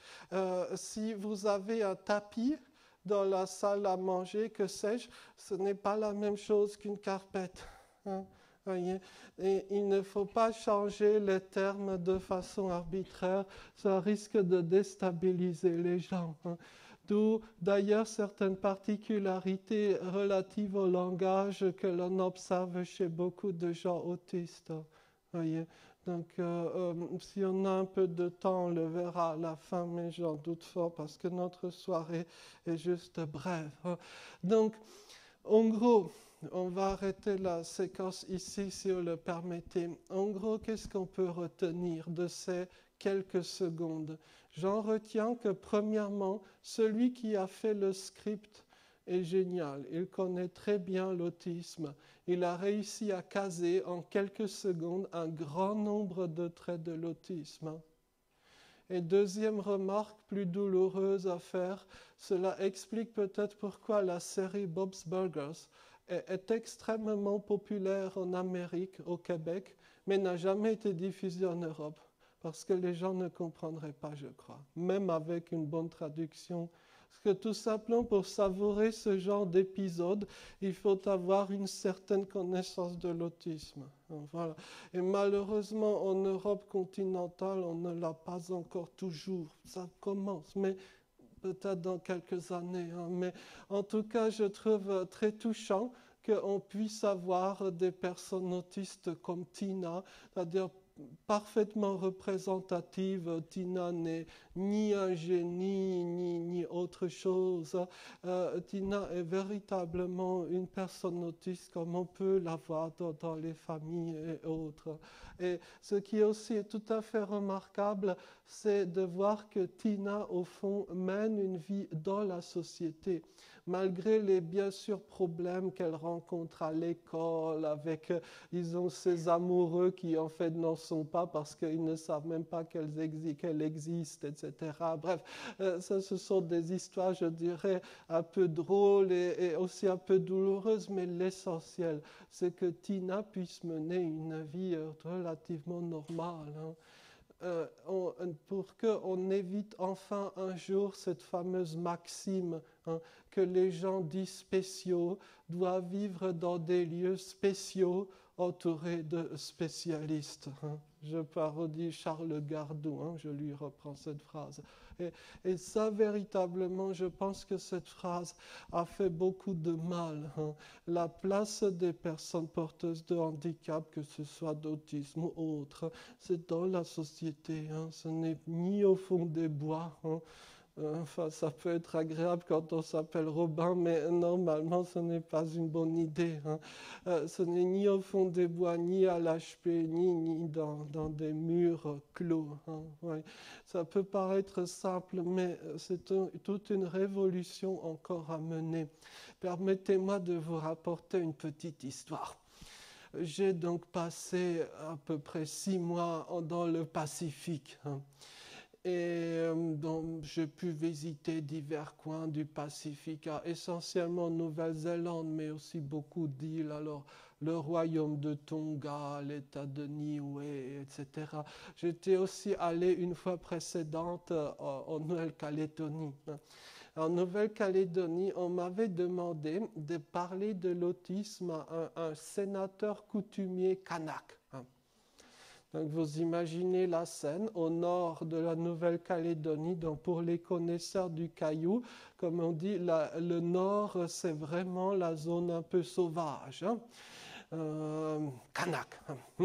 si vous avez un tapis dans la salle à manger, que sais-je, ce n'est pas la même chose qu'une carpette, hein. Voyez, et il ne faut pas changer les termes de façon arbitraire, ça risque de déstabiliser les gens, hein. D'où d'ailleurs certaines particularités relatives au langage que l'on observe chez beaucoup de gens autistes. Voyez. Donc, si on a un peu de temps, on le verra à la fin, mais j'en doute fort parce que notre soirée est juste brève. Donc, en gros, on va arrêter la séquence ici, si vous le permettez. En gros, qu'est-ce qu'on peut retenir de ces quelques secondes? J'en retiens que, premièrement, celui qui a fait le script est génial. Il connaît très bien l'autisme. Il a réussi à caser en quelques secondes un grand nombre de traits de l'autisme. Et deuxième remarque, plus douloureuse à faire, cela explique peut-être pourquoi la série Bob's Burgers est extrêmement populaire en Amérique, au Québec, mais n'a jamais été diffusée en Europe. Parce que les gens ne comprendraient pas, je crois, même avec une bonne traduction. Parce que tout simplement, pour savourer ce genre d'épisode, il faut avoir une certaine connaissance de l'autisme. Voilà. Et malheureusement, en Europe continentale, on ne l'a pas encore toujours. Ça commence, mais peut-être dans quelques années, hein. Mais en tout cas, je trouve très touchant qu'on puisse avoir des personnes autistes comme Tina, c'est-à-dire parfaitement représentative. Tina n'est ni un génie, ni autre chose. Tina est véritablement une personne autiste comme on peut la voir dans les familles et autres. Et ce qui est aussi tout à fait remarquable, c'est de voir que Tina, au fond, mène une vie dans la société. Malgré les, bien sûr, problèmes qu'elle rencontre à l'école, avec, disons, ses amoureux qui, en fait, n'en sont pas parce qu'ils ne savent même pas qu'elle existe, etc. Bref, ça, ce sont des histoires, je dirais, un peu drôles et aussi un peu douloureuses, mais l'essentiel, c'est que Tina puisse mener une vie relativement normale, hein. Pour qu'on évite enfin un jour cette fameuse maxime, hein, que les gens dits spéciaux doivent vivre dans des lieux spéciaux entourés de spécialistes, hein. Je parodie Charles Gardou, hein, je lui reprends cette phrase. Et ça, véritablement, je pense que cette phrase a fait beaucoup de mal, hein. La place des personnes porteuses de handicap, que ce soit d'autisme ou autre, c'est dans la société, hein. Ce n'est ni au fond des bois, hein. Enfin, ça peut être agréable quand on s'appelle Robin, mais normalement, ce n'est pas une bonne idée, hein. Ce n'est ni au fond des bois, ni à l'HP, ni dans des murs clos, hein. Ouais. Ça peut paraître simple, mais c'est toute une révolution encore à mener. Permettez-moi de vous rapporter une petite histoire. J'ai donc passé à peu près 6 mois dans le Pacifique, hein. Et donc, j'ai pu visiter divers coins du Pacifique, essentiellement Nouvelle-Zélande, mais aussi beaucoup d'îles, alors le royaume de Tonga, l'État de Niue, etc. J'étais aussi allé une fois précédente en Nouvelle-Calédonie. En Nouvelle-Calédonie, on m'avait demandé de parler de l'autisme à un sénateur coutumier kanak. Donc vous imaginez la scène au nord de la Nouvelle-Calédonie. Donc pour les connaisseurs du caillou, comme on dit, le nord, c'est vraiment la zone un peu sauvage, hein. Kanak.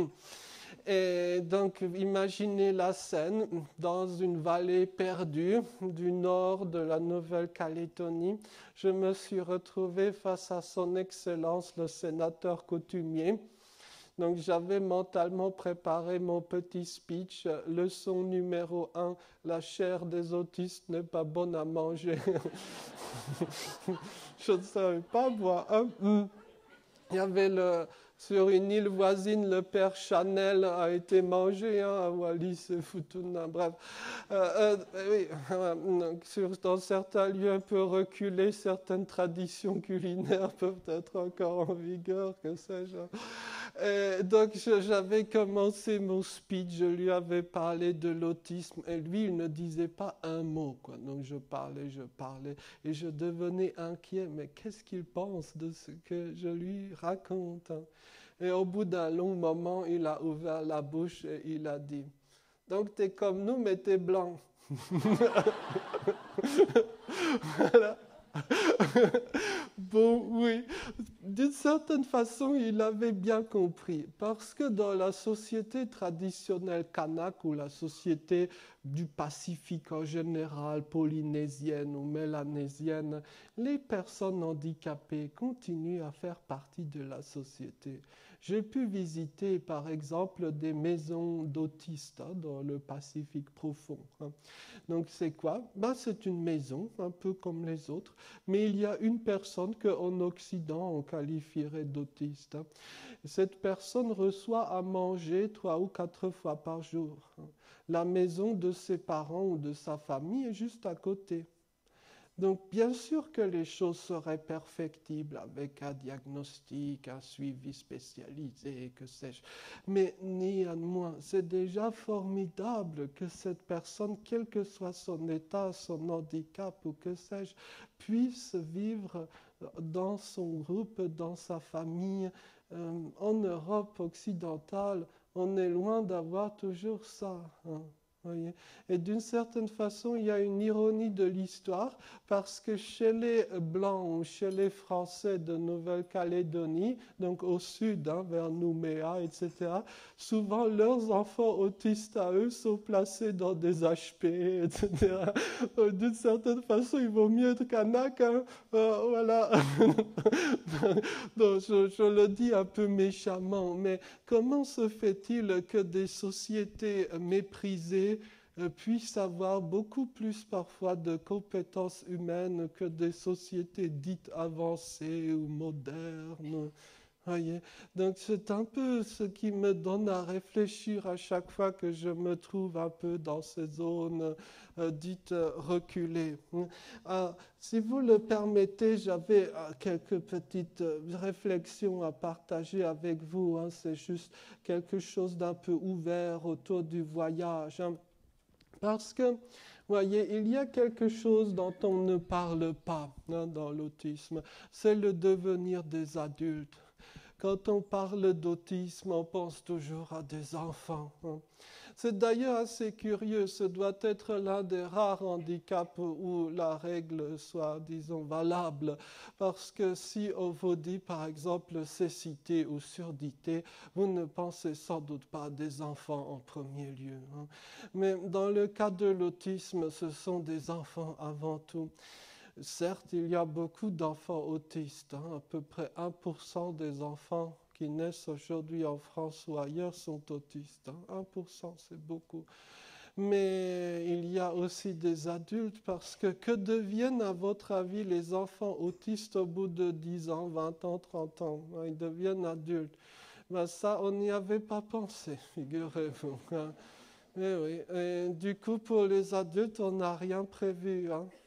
Et donc imaginez la scène dans une vallée perdue du nord de la Nouvelle-Calédonie. Je me suis retrouvé face à son Excellence, le sénateur coutumier. Donc j'avais mentalement préparé mon petit speech, leçon numéro 1, la chair des autistes n'est pas bonne à manger. Je ne savais pas moi, hein. Il y avait sur une île voisine, le père Chanel a été mangé, hein, à Wallis et Futuna, bref. Oui, donc dans certains lieux un peu reculés, certaines traditions culinaires peuvent être encore en vigueur, que sais-je. Et donc j'avais commencé mon speech, je lui avais parlé de l'autisme et lui il ne disait pas un mot, quoi. Donc je parlais et je devenais inquiet, mais qu'est-ce qu'il pense de ce que je lui raconte, hein? Et au bout d'un long moment, il a ouvert la bouche et il a dit « Donc t'es comme nous mais t'es blanc. » Voilà. Bon, oui, d'une certaine façon, il avait bien compris, parce que dans la société traditionnelle kanak ou la société du Pacifique en général, polynésienne ou mélanésienne, les personnes handicapées continuent à faire partie de la société. J'ai pu visiter, par exemple, des maisons d'autistes, hein, dans le Pacifique profond, hein. Donc, c'est quoi? C'est une maison, un peu comme les autres, mais il y a une personne qu'en Occident, on qualifierait d'autiste, hein. Cette personne reçoit à manger 3 ou 4 fois par jour, hein. La maison de ses parents ou de sa famille est juste à côté. Donc, bien sûr que les choses seraient perfectibles avec un diagnostic, un suivi spécialisé, que sais-je. Mais néanmoins, c'est déjà formidable que cette personne, quel que soit son état, son handicap ou que sais-je, puisse vivre dans son groupe, dans sa famille. En Europe occidentale, on est loin d'avoir toujours ça, hein. Voyez. Et d'une certaine façon, il y a une ironie de l'histoire parce que chez les Blancs ou chez les Français de Nouvelle-Calédonie, donc au sud, vers Nouméa, etc., souvent leurs enfants autistes à eux sont placés dans des HP, etc. D'une certaine façon, il vaut mieux être kanak, voilà. Donc, je le dis un peu méchamment, mais comment se fait-il que des sociétés méprisées puissent avoir beaucoup plus parfois de compétences humaines que des sociétés dites avancées ou modernes? Voyez. Donc c'est un peu ce qui me donne à réfléchir à chaque fois que je me trouve un peu dans ces zones dites reculées. Si vous le permettez, j'avais quelques petites réflexions à partager avec vous. C'est juste quelque chose d'un peu ouvert autour du voyage. Parce que, voyez, il y a quelque chose dont on ne parle pas dans l'autisme, c'est le devenir des adultes. Quand on parle d'autisme, on pense toujours à des enfants. C'est d'ailleurs assez curieux, ce doit être l'un des rares handicaps où la règle soit, disons, valable. Parce que si on vous dit, par exemple, cécité ou surdité, vous ne pensez sans doute pas à des enfants en premier lieu. Mais dans le cas de l'autisme, ce sont des enfants avant tout. Certes, il y a beaucoup d'enfants autistes. À peu près 1% des enfants qui naissent aujourd'hui en France ou ailleurs sont autistes. 1%, c'est beaucoup. Mais il y a aussi des adultes parce que deviennent, à votre avis, les enfants autistes au bout de 10 ans, 20 ans, 30 ans? Ils deviennent adultes. Ça, on n'y avait pas pensé, figurez-vous. Mais oui. Et du coup, pour les adultes, on n'a rien prévu.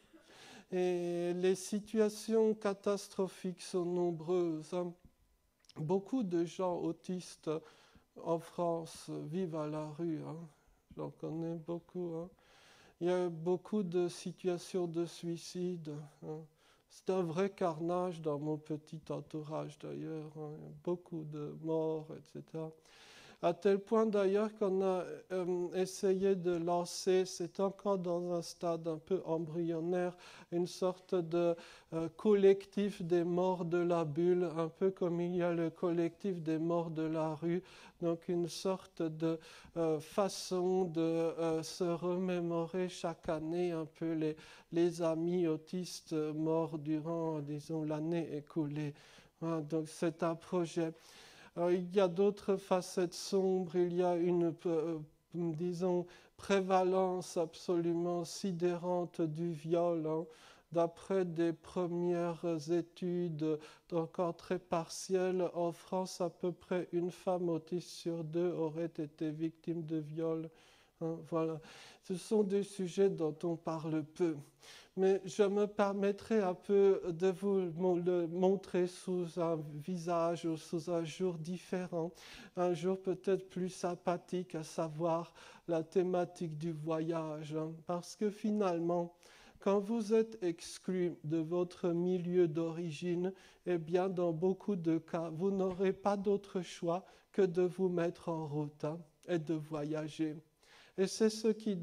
Et les situations catastrophiques sont nombreuses. Beaucoup de gens autistes en France vivent à la rue. J'en connais beaucoup. Il y a beaucoup de situations de suicide. C'est un vrai carnage dans mon petit entourage d'ailleurs. Il y a beaucoup de morts, etc. À tel point d'ailleurs qu'on a essayé de lancer, c'est encore dans un stade un peu embryonnaire, une sorte de collectif des morts de la bulle, un peu comme il y a le collectif des morts de la rue, donc une sorte de façon de se remémorer chaque année un peu les amis autistes morts durant, disons, l'année écoulée. Donc c'est un projet. Alors, il y a d'autres facettes sombres, il y a une, disons, prévalence absolument sidérante du viol. D'après des premières études, encore très partielles, en France, à peu près une femme autiste sur 2 aurait été victime de viol. Voilà. Ce sont des sujets dont on parle peu. Mais je me permettrai un peu de vous le montrer sous un visage ou sous un jour différent, un jour peut-être plus sympathique, à savoir la thématique du voyage. Parce que finalement, quand vous êtes exclu de votre milieu d'origine, eh bien, dans beaucoup de cas, vous n'aurez pas d'autre choix que de vous mettre en route et de voyager. Et c'est ce qui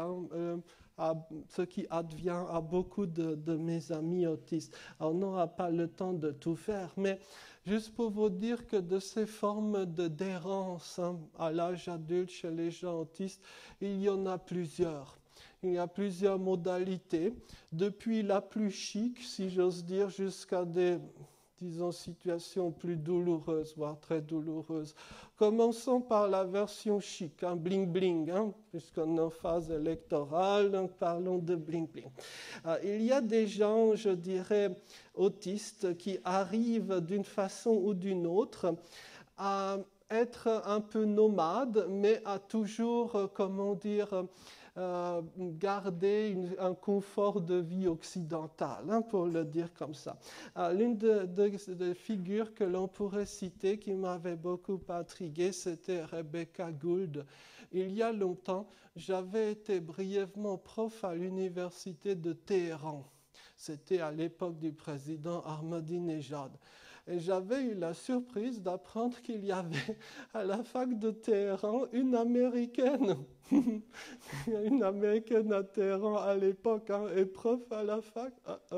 advient à beaucoup de mes amis autistes. Alors, on n'aura pas le temps de tout faire, mais juste pour vous dire que de ces formes d'errance à l'âge adulte chez les gens autistes, il y en a plusieurs. Il y a plusieurs modalités, depuis la plus chic, si j'ose dire, jusqu'à des, disons, situations plus douloureuses, voire très douloureuses. Commençons par la version chic, bling bling, puisqu'on est en phase électorale, donc parlons de bling bling. Il y a des gens, je dirais, autistes qui arrivent d'une façon ou d'une autre à être un peu nomades, mais à toujours, comment dire, garder un confort de vie occidental, pour le dire comme ça. L'une des figures que l'on pourrait citer qui m'avait beaucoup intrigué, c'était Rebecca Gould. Il y a longtemps, j'avais été brièvement prof à l'université de Téhéran. C'était à l'époque du président Ahmadinejad. Et j'avais eu la surprise d'apprendre qu'il y avait à la fac de Téhéran une Américaine. Une Américaine à Téhéran à l'époque, hein, et prof à la fac.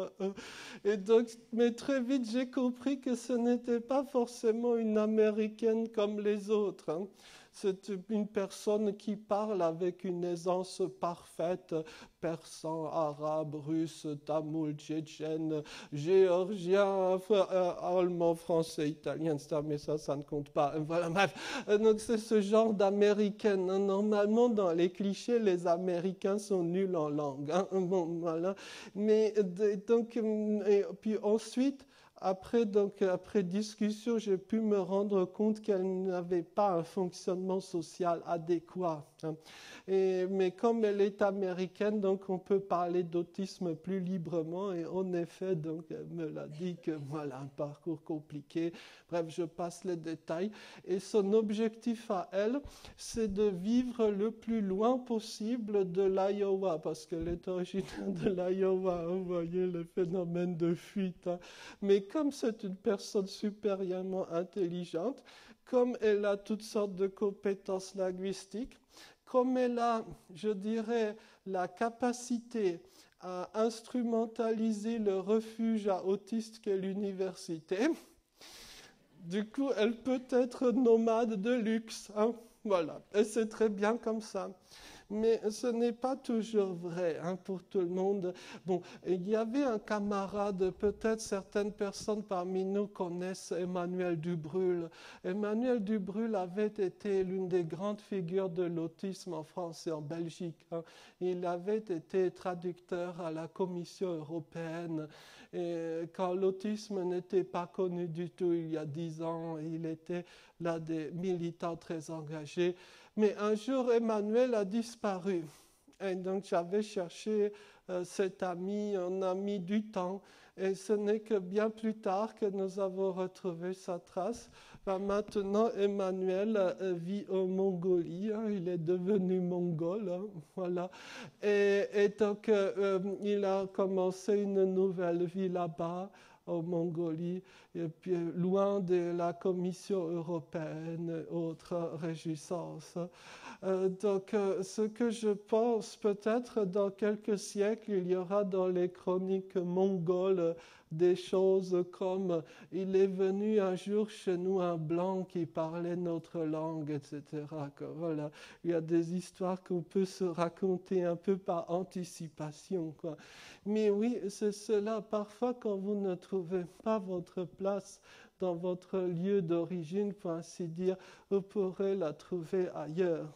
Et donc, mais très vite, j'ai compris que ce n'était pas forcément une Américaine comme les autres. Hein. C'est une personne qui parle avec une aisance parfaite, persan, arabe, russe, tamoul, tchétchène, géorgien, allemand, français, italien, etc. Mais ça ne compte pas. Voilà, bref. Donc c'est ce genre d'américaine. Normalement, dans les clichés, les Américains sont nuls en langue. Hein. Bon, voilà. Mais donc, et puis ensuite, après discussion, j'ai pu me rendre compte qu'elle n'avait pas un fonctionnement social adéquat. Hein. Mais comme elle est américaine, donc on peut parler d'autisme plus librement. Et en effet, donc elle me l'a dit que voilà, un parcours compliqué. Bref, je passe les détails. Et son objectif à elle, c'est de vivre le plus loin possible de l'Iowa, parce qu'elle est originaire de l'Iowa. Vous voyez le phénomène de fuite. Hein. Mais comme c'est une personne supérieurement intelligente, comme elle a toutes sortes de compétences linguistiques, comme elle a, je dirais, la capacité à instrumentaliser le refuge à autistes qu'est l'université, du coup, elle peut être nomade de luxe. Hein, voilà, et c'est très bien comme ça. Mais ce n'est pas toujours vrai, hein, pour tout le monde. Bon, il y avait un camarade, peut-être certaines personnes parmi nous connaissent Emmanuel Dubrul. Emmanuel Dubrul avait été l'une des grandes figures de l'autisme en France et en Belgique. Hein. Il avait été traducteur à la Commission européenne. Et quand l'autisme n'était pas connu du tout il y a 10 ans, il était l'un des militants très engagés. Mais un jour, Emmanuel a disparu. Et donc, j'avais cherché cet ami, on a mis du temps. Et ce n'est que bien plus tard que nous avons retrouvé sa trace. Maintenant, Emmanuel vit en Mongolie. Hein, il est devenu mongol. Hein, voilà. Et donc, il a commencé une nouvelle vie là-bas, en Mongolie, et puis loin de la Commission européenne, autres réjouissances. Donc, ce que je pense, peut-être dans quelques siècles, il y aura dans les chroniques mongoles des choses comme « il est venu un jour chez nous un blanc qui parlait notre langue », etc. Voilà. Il y a des histoires qu'on peut se raconter un peu par anticipation, quoi. Mais oui, c'est cela. Parfois, quand vous ne trouvez pas votre place dans votre lieu d'origine, pour ainsi dire, vous pourrez la trouver ailleurs.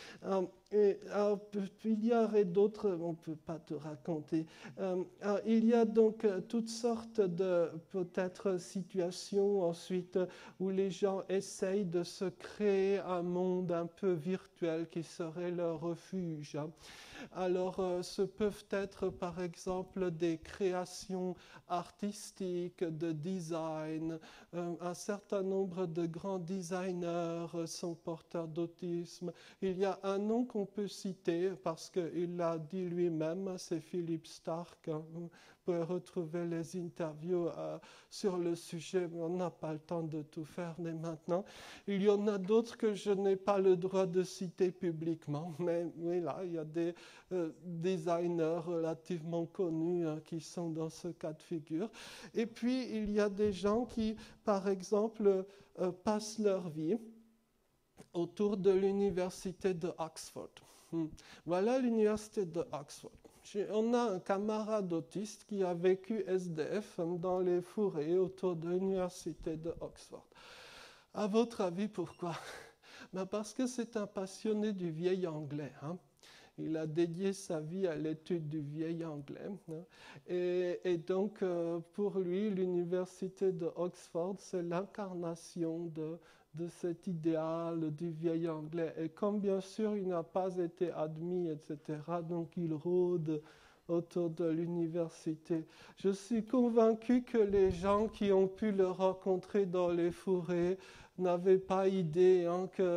Il y aurait d'autres, on ne peut pas te raconter. Il y a donc toutes sortes de, peut-être, situations ensuite où les gens essayent de se créer un monde un peu virtuel qui serait leur refuge. Alors, ce peuvent être, par exemple, des créations artistiques, de design. Un certain nombre de grands designers sont porteurs d'autisme. Il y a un nom qu'on peut citer, parce qu'il l'a dit lui-même, c'est Philippe Stark. Vous pouvez retrouver les interviews sur le sujet, mais on n'a pas le temps de tout faire dès maintenant. Il y en a d'autres que je n'ai pas le droit de citer publiquement, mais oui, là, il y a des designers relativement connus qui sont dans ce cas de figure. Et puis, il y a des gens qui, par exemple, passent leur vie autour de l'université de Oxford. Voilà l'université de Oxford. On a un camarade autiste qui a vécu SDF dans les fourrés autour de l'université de Oxford. À votre avis, pourquoi? Parce que c'est un passionné du vieil anglais. Hein. Il a dédié sa vie à l'étude du vieil anglais. Hein. Et donc, pour lui, l'université de Oxford, c'est l'incarnation de cet idéal du vieil anglais. Et comme bien sûr il n'a pas été admis, etc., donc il rôde autour de l'université. Je suis convaincu que les gens qui ont pu le rencontrer dans les fourrés n'avaient pas idée que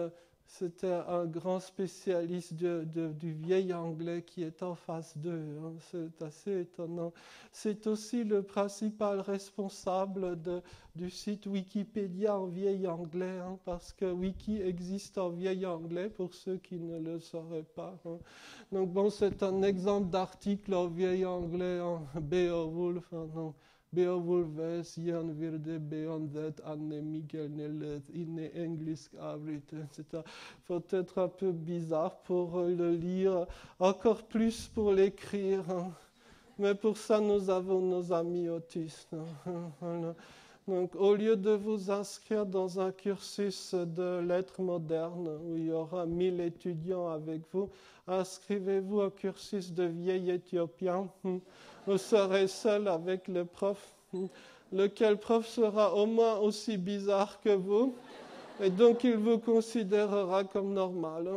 C'était un grand spécialiste du vieil anglais qui est en face d'eux. Hein. C'est assez étonnant. C'est aussi le principal responsable du site Wikipédia en vieil anglais, hein, parce que Wiki existe en vieil anglais pour ceux qui ne le sauraient pas. Hein. Donc bon, c'est un exemple d'article en vieil anglais en Beowulf. Hein, non. Beowulf Jan Virde Beyond That Anne Miguel Nelet in English Avrit, etc. Faut être un peu bizarre pour le lire, encore plus pour l'écrire. Hein. Mais pour ça, nous avons nos amis autistes. Hein. Voilà. Donc, au lieu de vous inscrire dans un cursus de lettres modernes où il y aura 1000 étudiants avec vous, inscrivez-vous au cursus de vieil éthiopien. Vous serez seul avec le prof, lequel prof sera au moins aussi bizarre que vous, et donc il vous considérera comme normal.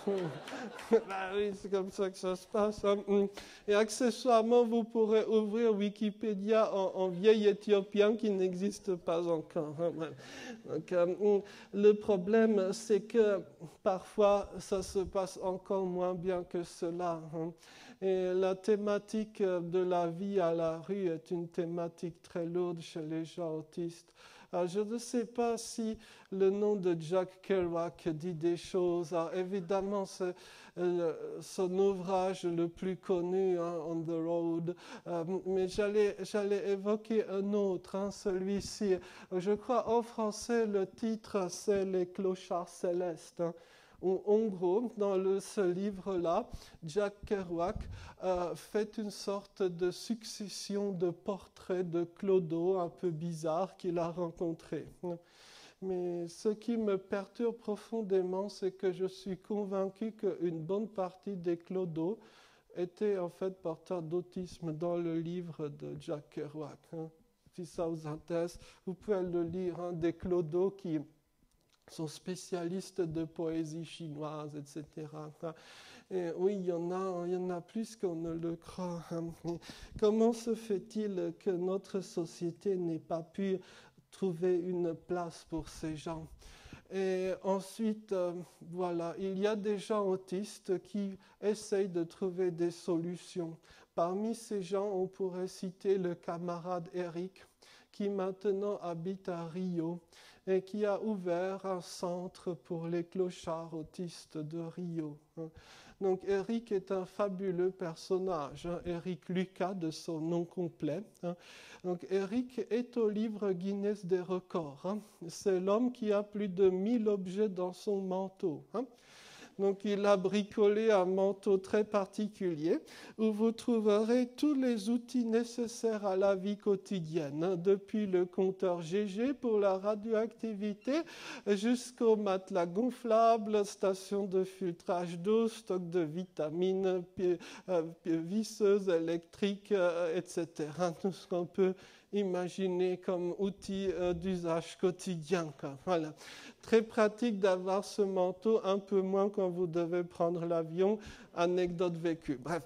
Bah oui, c'est comme ça que ça se passe. Hein. Et accessoirement, vous pourrez ouvrir Wikipédia en vieil éthiopien qui n'existe pas encore. Hein. Donc, le problème, c'est que parfois, ça se passe encore moins bien que cela. Hein. Et la thématique de la vie à la rue est une thématique très lourde chez les gens autistes. Alors, je ne sais pas si le nom de Jack Kerouac dit des choses. Alors, évidemment, c'est son ouvrage le plus connu, hein, On the Road. Mais j'allais évoquer un autre, hein, celui-ci. Je crois en français, le titre, c'est Les clochards célestes. Hein. En gros, dans ce livre-là, Jack Kerouac fait une sorte de succession de portraits de clodos un peu bizarres qu'il a rencontrés. Mais ce qui me perturbe profondément, c'est que je suis convaincu qu'une bonne partie des clodos étaient en fait porteurs d'autisme dans le livre de Jack Kerouac. Hein. Si ça vous intéresse, vous pouvez le lire, hein, des clodos qui sont spécialistes de poésie chinoise, etc. Et oui, il y en a plus qu'on ne le croit. Comment se fait-il que notre société n'ait pas pu trouver une place pour ces gens? Et ensuite, voilà, il y a des gens autistes qui essayent de trouver des solutions. Parmi ces gens, on pourrait citer le camarade Eric, qui maintenant habite à Rio et qui a ouvert un centre pour les clochards autistes de Rio. Donc Eric est un fabuleux personnage, hein, Eric Lucas de son nom complet. Hein. Donc Eric est au livre Guinness des records. Hein. C'est l'homme qui a plus de 1000 objets dans son manteau. Hein. Donc il a bricolé un manteau très particulier où vous trouverez tous les outils nécessaires à la vie quotidienne, hein, depuis le compteur GG pour la radioactivité jusqu'au matelas gonflable, station de filtrage d'eau, stock de vitamines, visseuse électrique, etc. Tout ce qu'on peut imaginer comme outil d'usage quotidien. Quoi. Voilà. Très pratique d'avoir ce manteau, un peu moins quand vous devez prendre l'avion. Anecdote vécue. Bref.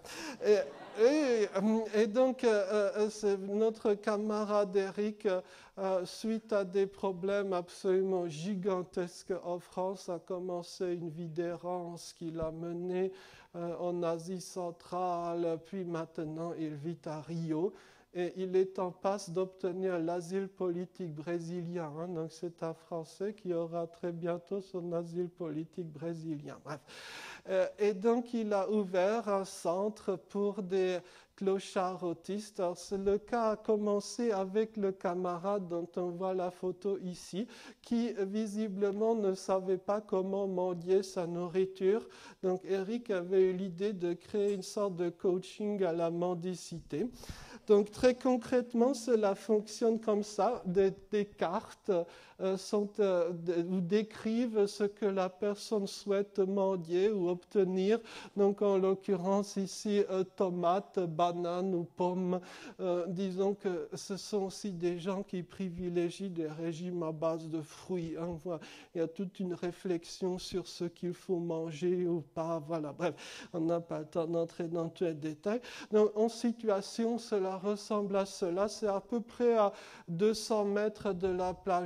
Et donc, notre camarade Eric, suite à des problèmes absolument gigantesques en France, a commencé une vie d'errance qu'il a menée en Asie centrale, puis maintenant il vit à Rio. Et il est en passe d'obtenir l'asile politique brésilien. Hein, donc c'est un Français qui aura très bientôt son asile politique brésilien. Bref. Et donc il a ouvert un centre pour des clochards autistes. Alors, le cas a commencé avec le camarade dont on voit la photo ici, qui visiblement ne savait pas comment mendier sa nourriture. Donc Eric avait eu l'idée de créer une sorte de coaching à la mendicité. Donc très concrètement, cela fonctionne comme ça. Des cartes ou décrivent ce que la personne souhaite mendier ou obtenir. Donc en l'occurrence ici, tomates, bananes ou pommes. Disons que ce sont aussi des gens qui privilégient des régimes à base de fruits. Hein. Voilà. Il y a toute une réflexion sur ce qu'il faut manger ou pas. Voilà. Bref, on n'a pas le temps d'entrer dans tous les détails. Donc en situation, cela ressemble à cela. C'est à peu près à 200 mètres de la plage de Copacabana.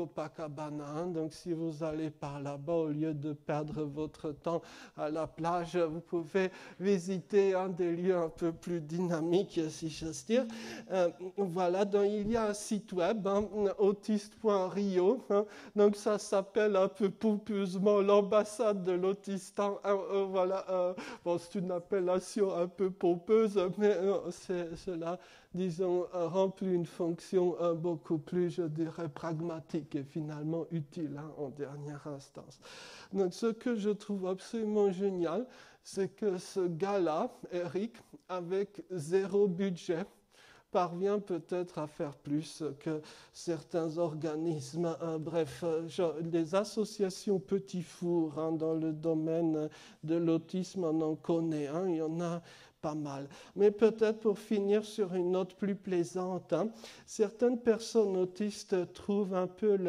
Copacabana. Hein. Donc si vous allez par là-bas, au lieu de perdre votre temps à la plage, vous pouvez visiter un des lieux un peu plus dynamiques, si j'ose dire. Voilà, donc il y a un site web, hein, autiste.rio. Hein. Donc ça s'appelle un peu pompeusement l'ambassade de l'autistan. Voilà, bon, c'est une appellation un peu pompeuse, mais cela, disons, remplit une fonction beaucoup plus, je dirais, pragmatique et finalement utile, hein, en dernière instance. Donc ce que je trouve absolument génial, c'est que ce gars-là, Eric, avec 0 budget, parvient peut-être à faire plus que certains organismes, bref, les associations petits fours, hein, dans le domaine de l'autisme, on en connaît, hein, il y en a pas mal. Mais peut-être pour finir sur une note plus plaisante, hein, certaines personnes autistes trouvent un peu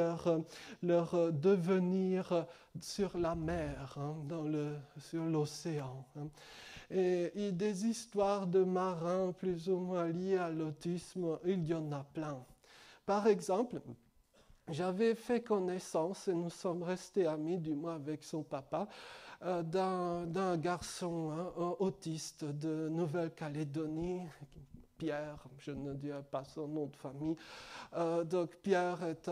leur devenir sur la mer, hein, sur l'océan. Hein. Et des histoires de marins plus ou moins liées à l'autisme, il y en a plein. Par exemple, j'avais fait connaissance, et nous sommes restés amis, du moins avec son papa, d'un garçon, hein, autiste de Nouvelle-Calédonie, Pierre, je ne dirai pas son nom de famille. Donc Pierre est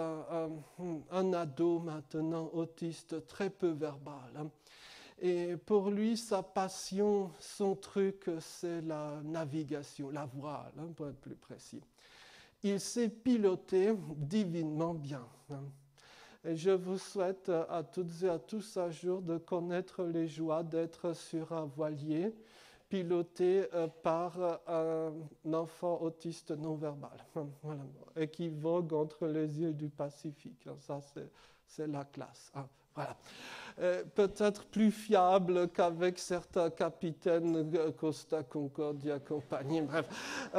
un ado maintenant autiste, très peu verbal. Hein. Et pour lui, sa passion, son truc, c'est la navigation, la voile, hein, pour être plus précis. Il sait piloter divinement bien. Hein. Et je vous souhaite à toutes et à tous un jour de connaître les joies d'être sur un voilier piloté par un enfant autiste non-verbal, voilà, et qui vogue entre les îles du Pacifique. Ça, c'est la classe. Hein. Voilà. Peut-être plus fiable qu'avec certains capitaines Costa Concordia compagnie, bref.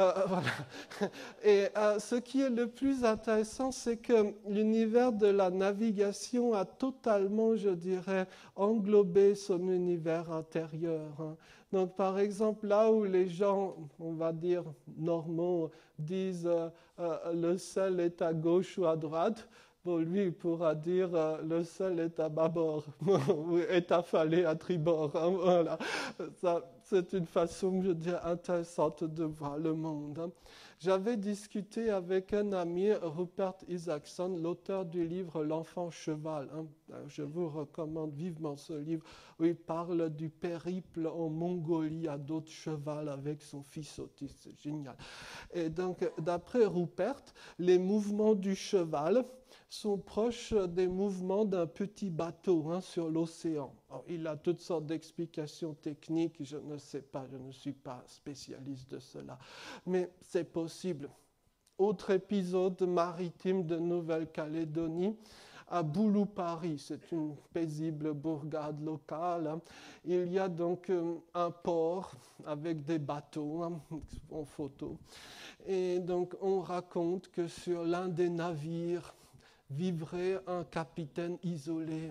Voilà. Et ce qui est le plus intéressant, c'est que l'univers de la navigation a totalement, je dirais, englobé son univers intérieur. Hein. Donc, par exemple, là où les gens, on va dire, normaux, disent le ciel est à gauche ou à droite, bon, lui, il pourra dire le ciel est à bâbord, ou est affalé à tribord. Hein, voilà. Ça, c'est une façon, je dirais, intéressante de voir le monde. Hein. J'avais discuté avec un ami, Rupert Isaacson, l'auteur du livre L'enfant cheval. Hein. Je vous recommande vivement ce livre où il parle du périple en Mongolie à dos de cheval avec son fils autiste. C'est génial. Et donc, d'après Rupert, les mouvements du cheval sont proches des mouvements d'un petit bateau, hein, sur l'océan. Alors, il a toutes sortes d'explications techniques, je ne sais pas, je ne suis pas spécialiste de cela, mais c'est possible. Autre épisode maritime de Nouvelle-Calédonie, à Boulou-Paris, c'est une paisible bourgade locale. Hein. Il y a donc un port avec des bateaux, hein, en photo. Et donc on raconte que sur l'un des navires vivrait un capitaine isolé.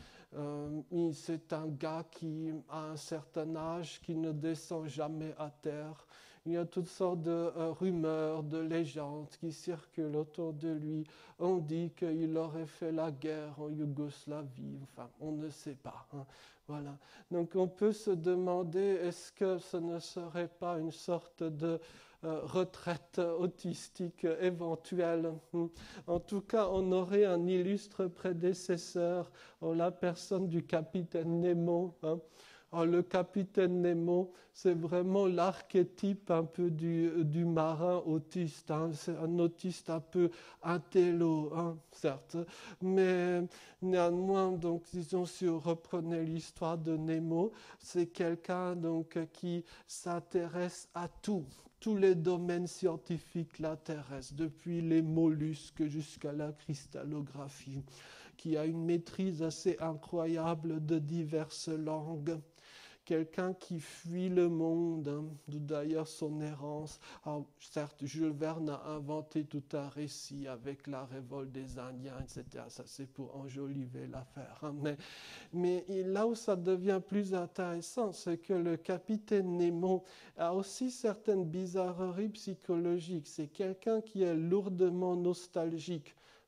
C'est un gars qui a un certain âge, qui ne descend jamais à terre. Il y a toutes sortes de rumeurs, de légendes qui circulent autour de lui. On dit qu'il aurait fait la guerre en Yougoslavie. Enfin, on ne sait pas. Hein. Voilà. Donc on peut se demander, est-ce que ce ne serait pas une sorte de retraite autistique éventuelle. En tout cas, on aurait un illustre prédécesseur en la personne du capitaine Nemo. Hein. Alors, le capitaine Nemo, c'est vraiment l'archétype un peu du marin autiste. Hein. C'est un autiste un peu intello, hein, certes, mais néanmoins, donc, disons, si on reprenait l'histoire de Nemo, c'est quelqu'un donc qui s'intéresse à tout. Tous les domaines scientifiques l'intéressent, depuis les mollusques jusqu'à la cristallographie, qui a une maîtrise assez incroyable de diverses langues. Quelqu'un qui fuit le monde, hein, d'où d'ailleurs son errance. Alors, certes, Jules Verne a inventé tout un récit avec la révolte des Indiens, etc. Ça, c'est pour enjoliver l'affaire. Hein. Mais là où ça devient plus intéressant, c'est que le capitaine Nemo a aussi certaines bizarreries psychologiques. C'est quelqu'un qui est lourdement nostalgique.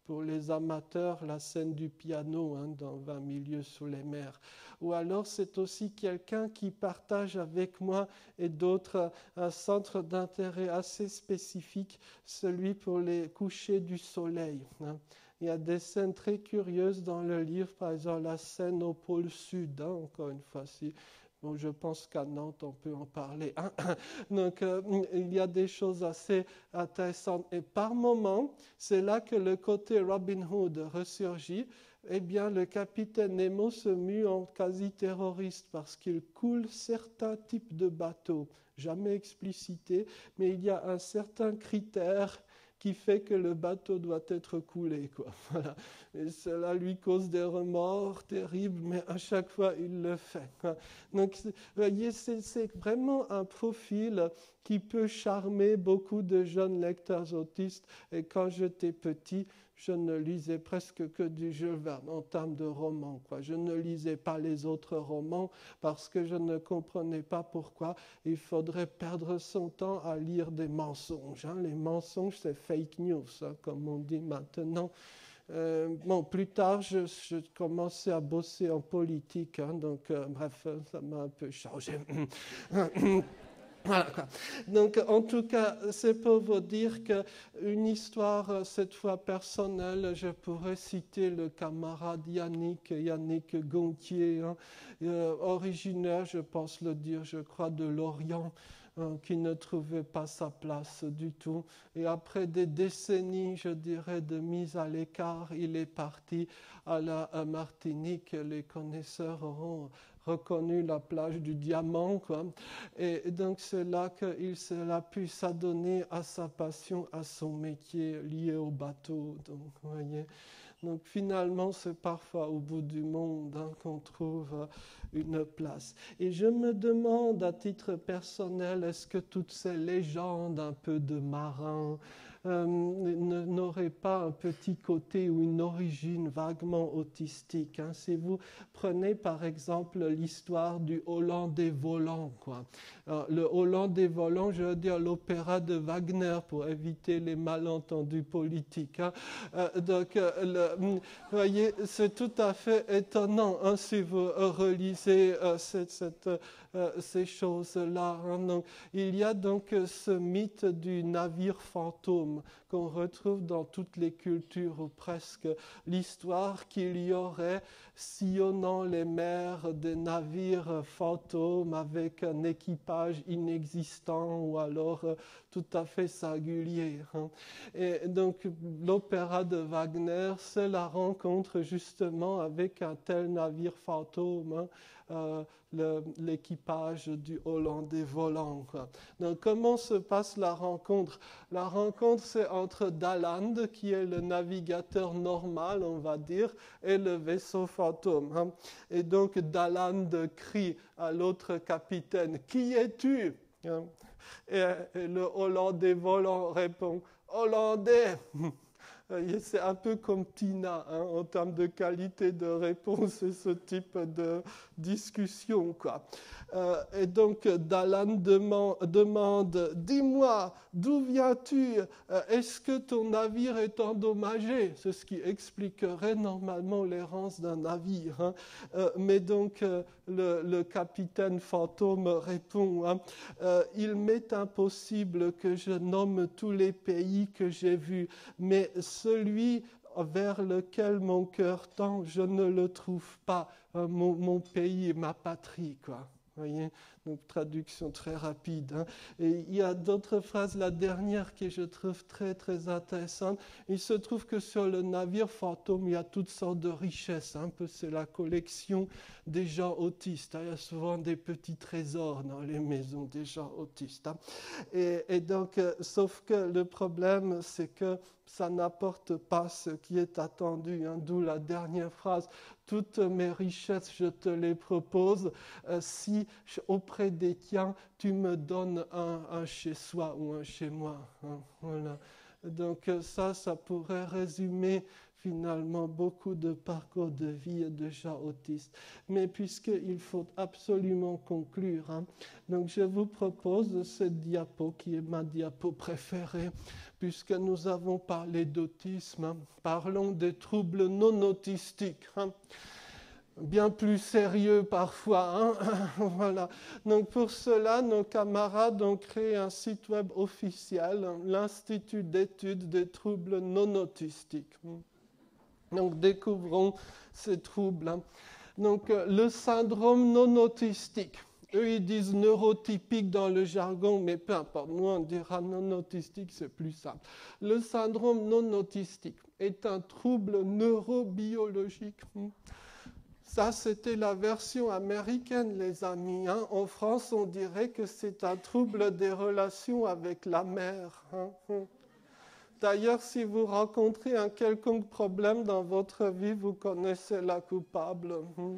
pour les amateurs, la scène du piano dans 20 milieux sous les mers. Ou alors c'est aussi quelqu'un qui partage avec moi et d'autres un centre d'intérêt assez spécifique, celui pour les couchers du soleil. Il y a des scènes très curieuses dans le livre, par exemple la scène au pôle sud, encore une fois. Bon, je pense qu'à Nantes, on peut en parler. Donc, il y a des choses assez intéressantes. Et par moments, c'est là que le côté Robin Hood ressurgit. Eh bien, le capitaine Nemo se mue en quasi-terroriste parce qu'il coule certains types de bateaux, jamais explicités, mais il y a un certain critère qui fait que le bateau doit être coulé, quoi. Voilà. Et cela lui cause des remords terribles, mais à chaque fois, il le fait. Donc, vous voyez, c'est vraiment un profil qui peut charmer beaucoup de jeunes lecteurs autistes. Et quand j'étais petit, je ne lisais presque que du Jules Verne en termes de romans, quoi. Je ne lisais pas les autres romans parce que je ne comprenais pas pourquoi il faudrait perdre son temps à lire des mensonges. Les mensonges, c'est fake news, comme on dit maintenant. Bon, plus tard, je commençais à bosser en politique, donc bref, ça m'a un peu changé. Voilà, quoi. Donc, en tout cas, c'est pour vous dire qu'une histoire, cette fois personnelle, je pourrais citer le camarade Yannick Gontier, originaire, je pense le dire, je crois, de Lorient, qui ne trouvait pas sa place du tout. Et après des décennies, je dirais, de mise à l'écart, il est parti à la Martinique. Les connaisseurs auront reconnu la plage du Diamant, quoi. Et donc c'est là qu'il a pu s'adonner à sa passion, à son métier lié au bateau. Donc, vous voyez. Donc finalement, c'est parfois au bout du monde qu'on trouve une place. Et je me demande à titre personnel, est-ce que toutes ces légendes un peu de marins n'auraient pas un petit côté ou une origine vaguement autistique, Si vous prenez par exemple l'histoire du Hollandais volant, quoi. Alors, le Hollandais volant, je veux dire l'opéra de Wagner pour éviter les malentendus politiques. Donc, vous voyez, c'est tout à fait étonnant si vous relisez ces choses-là. Donc, il y a donc ce mythe du navire fantôme qu'on retrouve dans toutes les cultures, ou presque, l'histoire qu'il y aurait sillonnant les mers des navires fantômes avec un équipage inexistant ou alors tout à fait singulier. Et donc l'opéra de Wagner, c'est la rencontre justement avec un tel navire fantôme, l'équipage du Hollandais volant, quoi. Donc comment se passe la rencontre? La rencontre, c'est entre Daland, qui est le navigateur normal, on va dire, et le vaisseau fantôme. Et donc Daland crie à l'autre capitaine, « Qui es-tu » et le Hollandais volant répond, « Hollandais !» C'est un peu comme Tina, en termes de qualité de réponse et ce type de discussion, quoi. Et donc, Daland demande, « Dis-moi, d'où viens-tu? Est-ce que ton navire est endommagé ?» C'est ce qui expliquerait normalement l'errance d'un navire. Mais donc, le capitaine fantôme répond, il m'est impossible que je nomme tous les pays que j'ai vus, mais celui vers lequel mon cœur tend, je ne le trouve pas, mon pays, ma patrie, quoi. Voyez, donc traduction très rapide. Et il y a d'autres phrases, la dernière que je trouve très très intéressante. Il se trouve que sur le navire fantôme, il y a toutes sortes de richesses. Un peu, c'est la collection des gens autistes. Il y a souvent des petits trésors dans les maisons des gens autistes. Et donc, sauf que le problème, c'est que ça n'apporte pas ce qui est attendu, d'où la dernière phrase. Toutes mes richesses, je te les propose, si auprès des tiens, tu me donnes un chez-soi ou un chez-moi. Voilà. Donc ça pourrait résumer finalement beaucoup de parcours de vie de gens autistes. Mais puisqu'il faut absolument conclure, donc je vous propose cette diapo qui est ma diapo préférée, puisque nous avons parlé d'autisme. Parlons des troubles non autistiques. Bien plus sérieux parfois. Voilà. Donc pour cela, nos camarades ont créé un site web officiel, l'Institut d'études des troubles non autistiques. Donc découvrons ces troubles. Donc le syndrome non autistique. Eux, ils disent neurotypique dans le jargon, mais peu importe. Nous, on dira non autistique, c'est plus simple. Le syndrome non autistique est un trouble neurobiologique. Ça, c'était la version américaine, les amis. En France, on dirait que c'est un trouble des relations avec la mère. D'ailleurs, si vous rencontrez un quelconque problème dans votre vie, vous connaissez la coupable.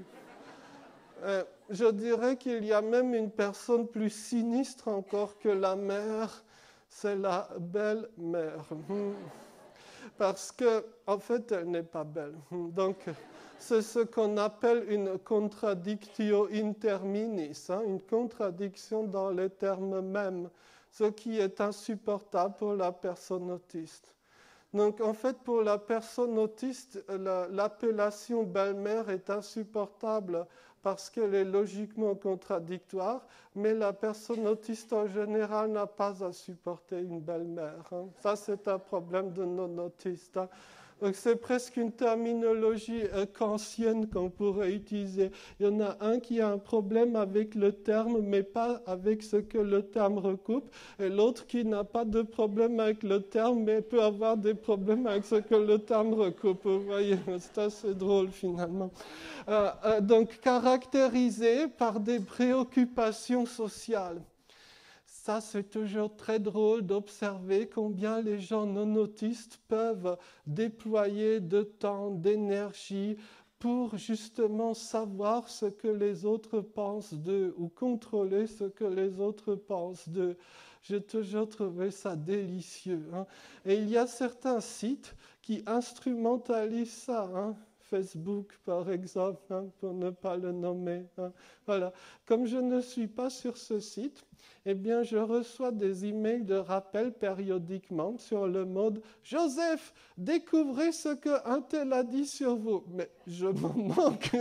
Je dirais qu'il y a même une personne plus sinistre encore que la mère, c'est la belle-mère. Parce que, en fait, elle n'est pas belle. Donc, c'est ce qu'on appelle une contradictio interminis, une contradiction dans les termes mêmes, ce qui est insupportable pour la personne autiste. Donc, en fait, pour la personne autiste, l'appellation belle-mère est insupportable parce qu'elle est logiquement contradictoire, mais la personne autiste en général n'a pas à supporter une belle-mère. Ça, c'est un problème de non-autiste. Donc, c'est presque une terminologie kantienne qu'on pourrait utiliser. Il y en a un qui a un problème avec le terme, mais pas avec ce que le terme recoupe, et l'autre qui n'a pas de problème avec le terme, mais peut avoir des problèmes avec ce que le terme recoupe. Vous voyez, c'est assez drôle finalement. Donc, caractérisé par des préoccupations sociales. Ça, c'est toujours très drôle d'observer combien les gens non autistes peuvent déployer de temps, d'énergie pour justement savoir ce que les autres pensent d'eux ou contrôler ce que les autres pensent d'eux. J'ai toujours trouvé ça délicieux. Et il y a certains sites qui instrumentalisent ça. Facebook, par exemple, pour ne pas le nommer. Voilà. Comme je ne suis pas sur ce site, eh bien, je reçois des emails de rappel périodiquement sur le mode « Joseph, découvrez ce qu'un tel a dit sur vous. » Mais je m'en manque.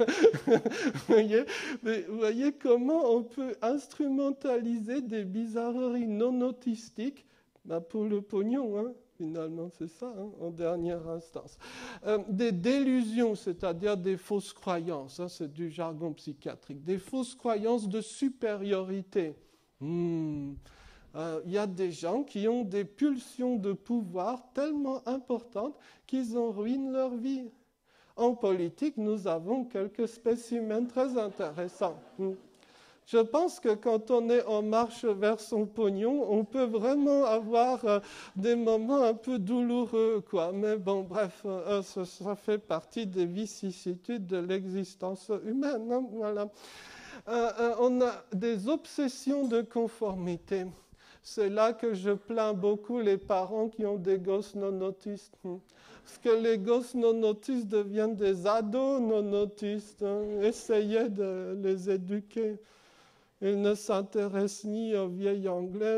Vous voyez comment on peut instrumentaliser des bizarreries non autistiques pour le pognon, Finalement, c'est ça, en dernière instance. Des délusions, c'est-à-dire des fausses croyances, c'est du jargon psychiatrique, des fausses croyances de supériorité. Il y a des gens qui ont des pulsions de pouvoir tellement importantes qu'ils en ruinent leur vie. En politique, nous avons quelques spécimens très intéressants. Je pense que quand on est en marche vers son pognon, on peut vraiment avoir des moments un peu douloureux, quoi. Mais bon, bref, ça fait partie des vicissitudes de l'existence humaine. Voilà. On a des obsessions de conformité. C'est là que je plains beaucoup les parents qui ont des gosses non autistes. Parce que les gosses non autistes deviennent des ados non autistes. Essayez de les éduquer. Ils ne s'intéressent ni au vieil anglais.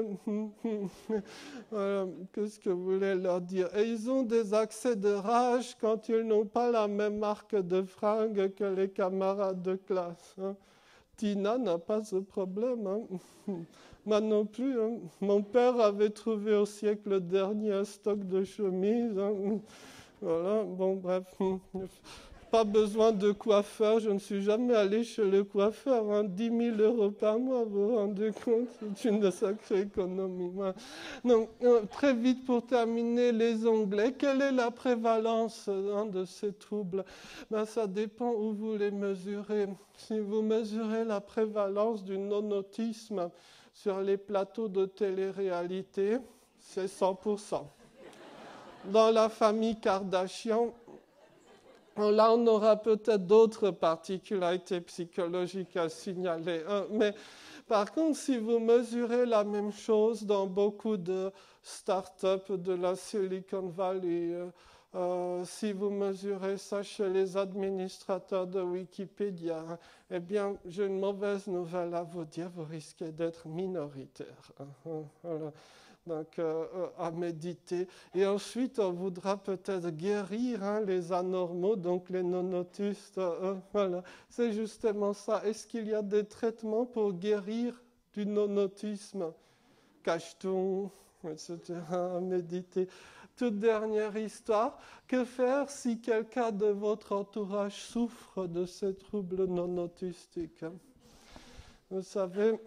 Qu'est-ce que vous voulez leur dire? Et ils ont des accès de rage quand ils n'ont pas la même marque de fringues que les camarades de classe. Tina n'a pas ce problème. Moi non plus. Mon père avait trouvé au siècle dernier un stock de chemises. Voilà, bon, bref. Pas besoin de coiffeur, je ne suis jamais allé chez le coiffeur. 10 000 € par mois, vous vous rendez compte? C'est une sacrée économie. Donc, très vite pour terminer, les onglets. Quelle est la prévalence de ces troubles? Ça dépend où vous les mesurez. Si vous mesurez la prévalence du non-autisme sur les plateaux de télé-réalité, c'est 100%. Dans la famille Kardashian, là, on aura peut-être d'autres particularités psychologiques à signaler. Mais par contre, si vous mesurez la même chose dans beaucoup de start-up de la Silicon Valley, Si vous mesurez ça chez les administrateurs de Wikipédia, eh bien, j'ai une mauvaise nouvelle à vous dire, vous risquez d'être minoritaire. Voilà. Donc, à méditer. Et ensuite, on voudra peut-être guérir les anormaux, donc les non-autistes. Voilà, c'est justement ça. Est-ce qu'il y a des traitements pour guérir du non-autisme? Cacheton, etc. À méditer. Toute dernière histoire. Que faire si quelqu'un de votre entourage souffre de ces troubles non-autistiques? Vous savez,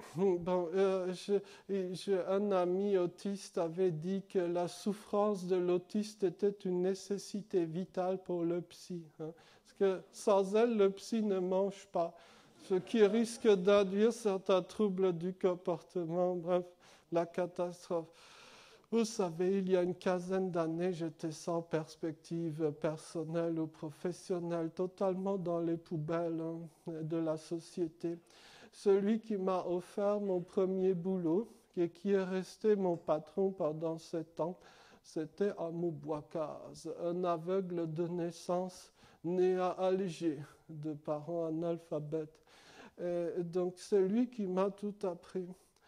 j'ai un ami autiste avait dit que la souffrance de l'autiste était une nécessité vitale pour le psy. Parce que sans elle, le psy ne mange pas. Ce qui risque d'induire certains troubles du comportement. Bref, la catastrophe. Vous savez, il y a une quinzaine d'années, j'étais sans perspective personnelle ou professionnelle, totalement dans les poubelles de la société. Celui qui m'a offert mon premier boulot et qui est resté mon patron pendant 7 ans, c'était Amo Bouakaz, un aveugle de naissance né à Alger, de parents analphabètes. Et donc c'est lui qui m'a tout appris.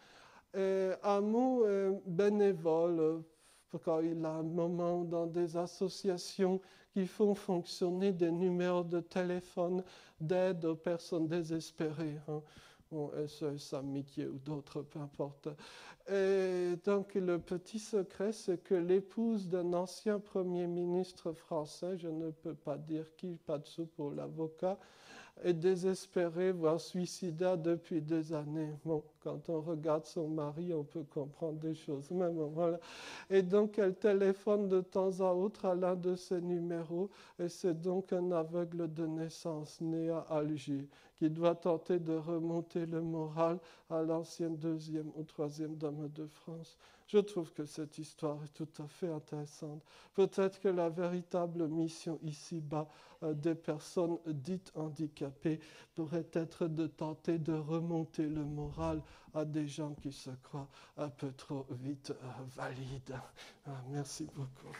Amo est bénévole quand il a un moment dans des associations qui font fonctionner des numéros de téléphone d'aide aux personnes désespérées. SOS Amitié ou d'autres, peu importe. Et donc le petit secret, c'est que l'épouse d'un ancien Premier ministre français, je ne peux pas dire qui, pas de sous pour l'avocat, est désespérée, voire suicidaire depuis des années. Bon, quand on regarde son mari, on peut comprendre des choses. Même, voilà. Et donc, elle téléphone de temps à autre à l'un de ses numéros, et c'est donc un aveugle de naissance, né à Alger, qui doit tenter de remonter le moral à l'ancienne 2e ou 3e dame de France. Je trouve que cette histoire est tout à fait intéressante. Peut-être que la véritable mission ici-bas des personnes dites handicapées pourrait être de tenter de remonter le moral à des gens qui se croient un peu trop vite valides. Merci beaucoup.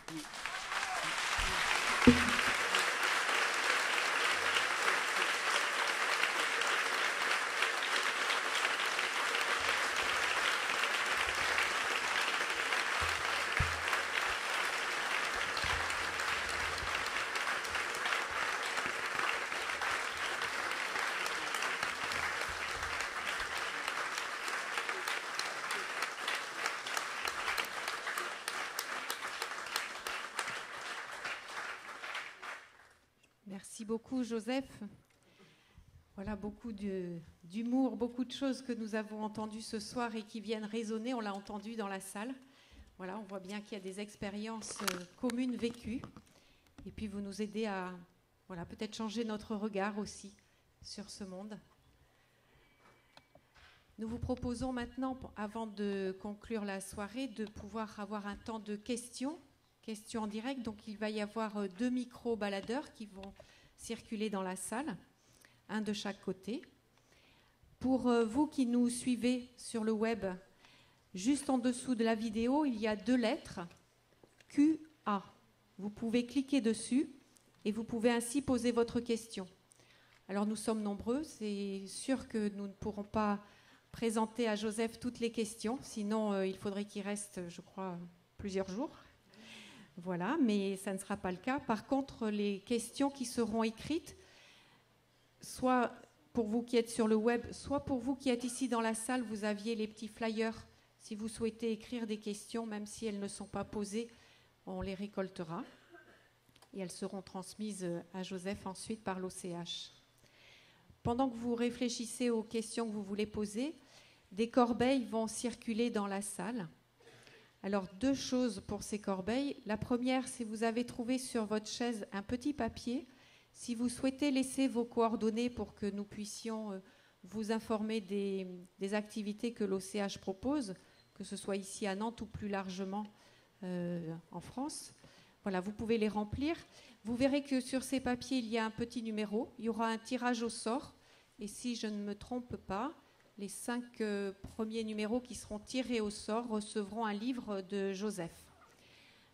Merci beaucoup, Joseph. Voilà beaucoup d'humour, beaucoup de choses que nous avons entendues ce soir et qui viennent résonner. On l'a entendu dans la salle. Voilà, on voit bien qu'il y a des expériences communes vécues. Et puis, vous nous aidez à peut-être changer notre regard aussi sur ce monde. Nous vous proposons maintenant, avant de conclure la soirée, de pouvoir avoir un temps de questions en direct. Donc, il va y avoir 2 micros baladeurs qui vont circuler dans la salle, un de chaque côté. Pour vous qui nous suivez sur le web, juste en dessous de la vidéo, il y a 2 lettres, QA. Vous pouvez cliquer dessus et vous pouvez ainsi poser votre question. Alors, nous sommes nombreux. C'est sûr que nous ne pourrons pas présenter à Joseph toutes les questions. Sinon, il faudrait qu'il reste, je crois, plusieurs jours. Voilà, mais ça ne sera pas le cas. Par contre, les questions qui seront écrites, soit pour vous qui êtes sur le web, soit pour vous qui êtes ici dans la salle, vous aviez les petits flyers. Si vous souhaitez écrire des questions, même si elles ne sont pas posées, on les récoltera. Et elles seront transmises à Joseph ensuite par l'OCH. Pendant que vous réfléchissez aux questions que vous voulez poser, des corbeilles vont circuler dans la salle. Alors, 2 choses pour ces corbeilles. La première, c'est que vous avez trouvé sur votre chaise un petit papier. Si vous souhaitez laisser vos coordonnées pour que nous puissions vous informer des activités que l'OCH propose, que ce soit ici à Nantes ou plus largement en France, voilà, vous pouvez les remplir. Vous verrez que sur ces papiers, il y a un petit numéro. Il y aura un tirage au sort. Et si je ne me trompe pas, les 5 premiers numéros qui seront tirés au sort recevront un livre de Joseph.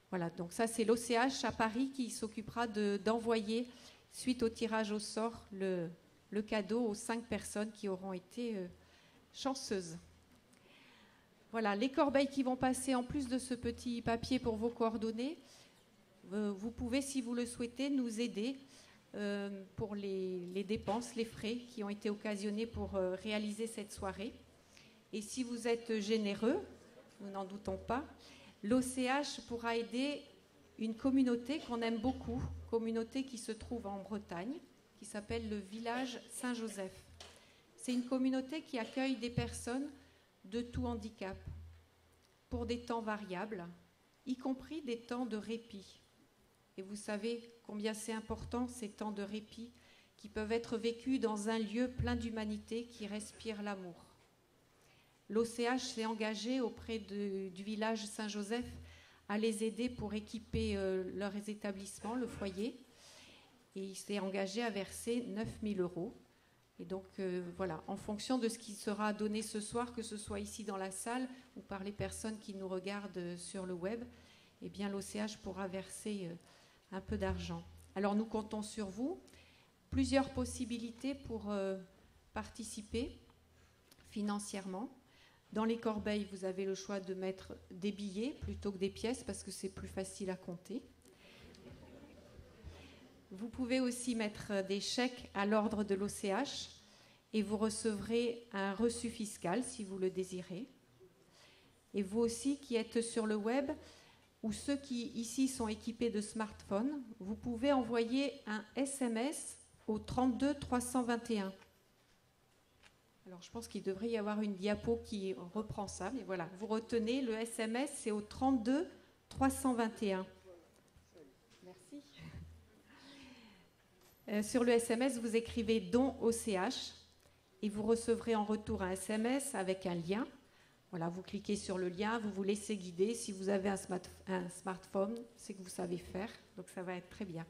Voilà, donc ça c'est l'OCH à Paris qui s'occupera d'envoyer, suite au tirage au sort, le cadeau aux 5 personnes qui auront été chanceuses. Voilà, les corbeilles qui vont passer en plus de ce petit papier pour vos coordonnées, vous pouvez, si vous le souhaitez, nous aider pour les dépenses, les frais qui ont été occasionnés pour réaliser cette soirée. Et si vous êtes généreux, nous n'en doutons pas, l'OCH pourra aider une communauté qu'on aime beaucoup, communauté qui se trouve en Bretagne, qui s'appelle le village Saint-Joseph. C'est une communauté qui accueille des personnes de tout handicap, pour des temps variables, y compris des temps de répit. Et vous savez combien c'est important, ces temps de répit, qui peuvent être vécus dans un lieu plein d'humanité qui respire l'amour. L'OCH s'est engagé auprès du village Saint-Joseph à les aider pour équiper leurs établissements, le foyer. Et il s'est engagé à verser 9 000 €. Et donc, voilà, en fonction de ce qui sera donné ce soir, que ce soit ici dans la salle ou par les personnes qui nous regardent sur le web, eh bien, l'OCH pourra verser un peu d'argent. Alors, nous comptons sur vous. Plusieurs possibilités pour participer financièrement. Dans les corbeilles, vous avez le choix de mettre des billets plutôt que des pièces parce que c'est plus facile à compter. Vous pouvez aussi mettre des chèques à l'ordre de l'OCH et vous recevrez un reçu fiscal si vous le désirez. Et vous aussi qui êtes sur le web ou ceux qui ici sont équipés de smartphones, vous pouvez envoyer un SMS au 32 321. Alors, je pense qu'il devrait y avoir une diapo qui reprend ça. Mais voilà, vous retenez, le SMS, c'est au 32 321. Merci. Sur le SMS, vous écrivez « don OCH » et vous recevrez en retour un SMS avec un lien. Voilà, vous cliquez sur le lien, vous vous laissez guider. Si vous avez un smartphone, c'est que vous savez faire. Donc, ça va être très bien.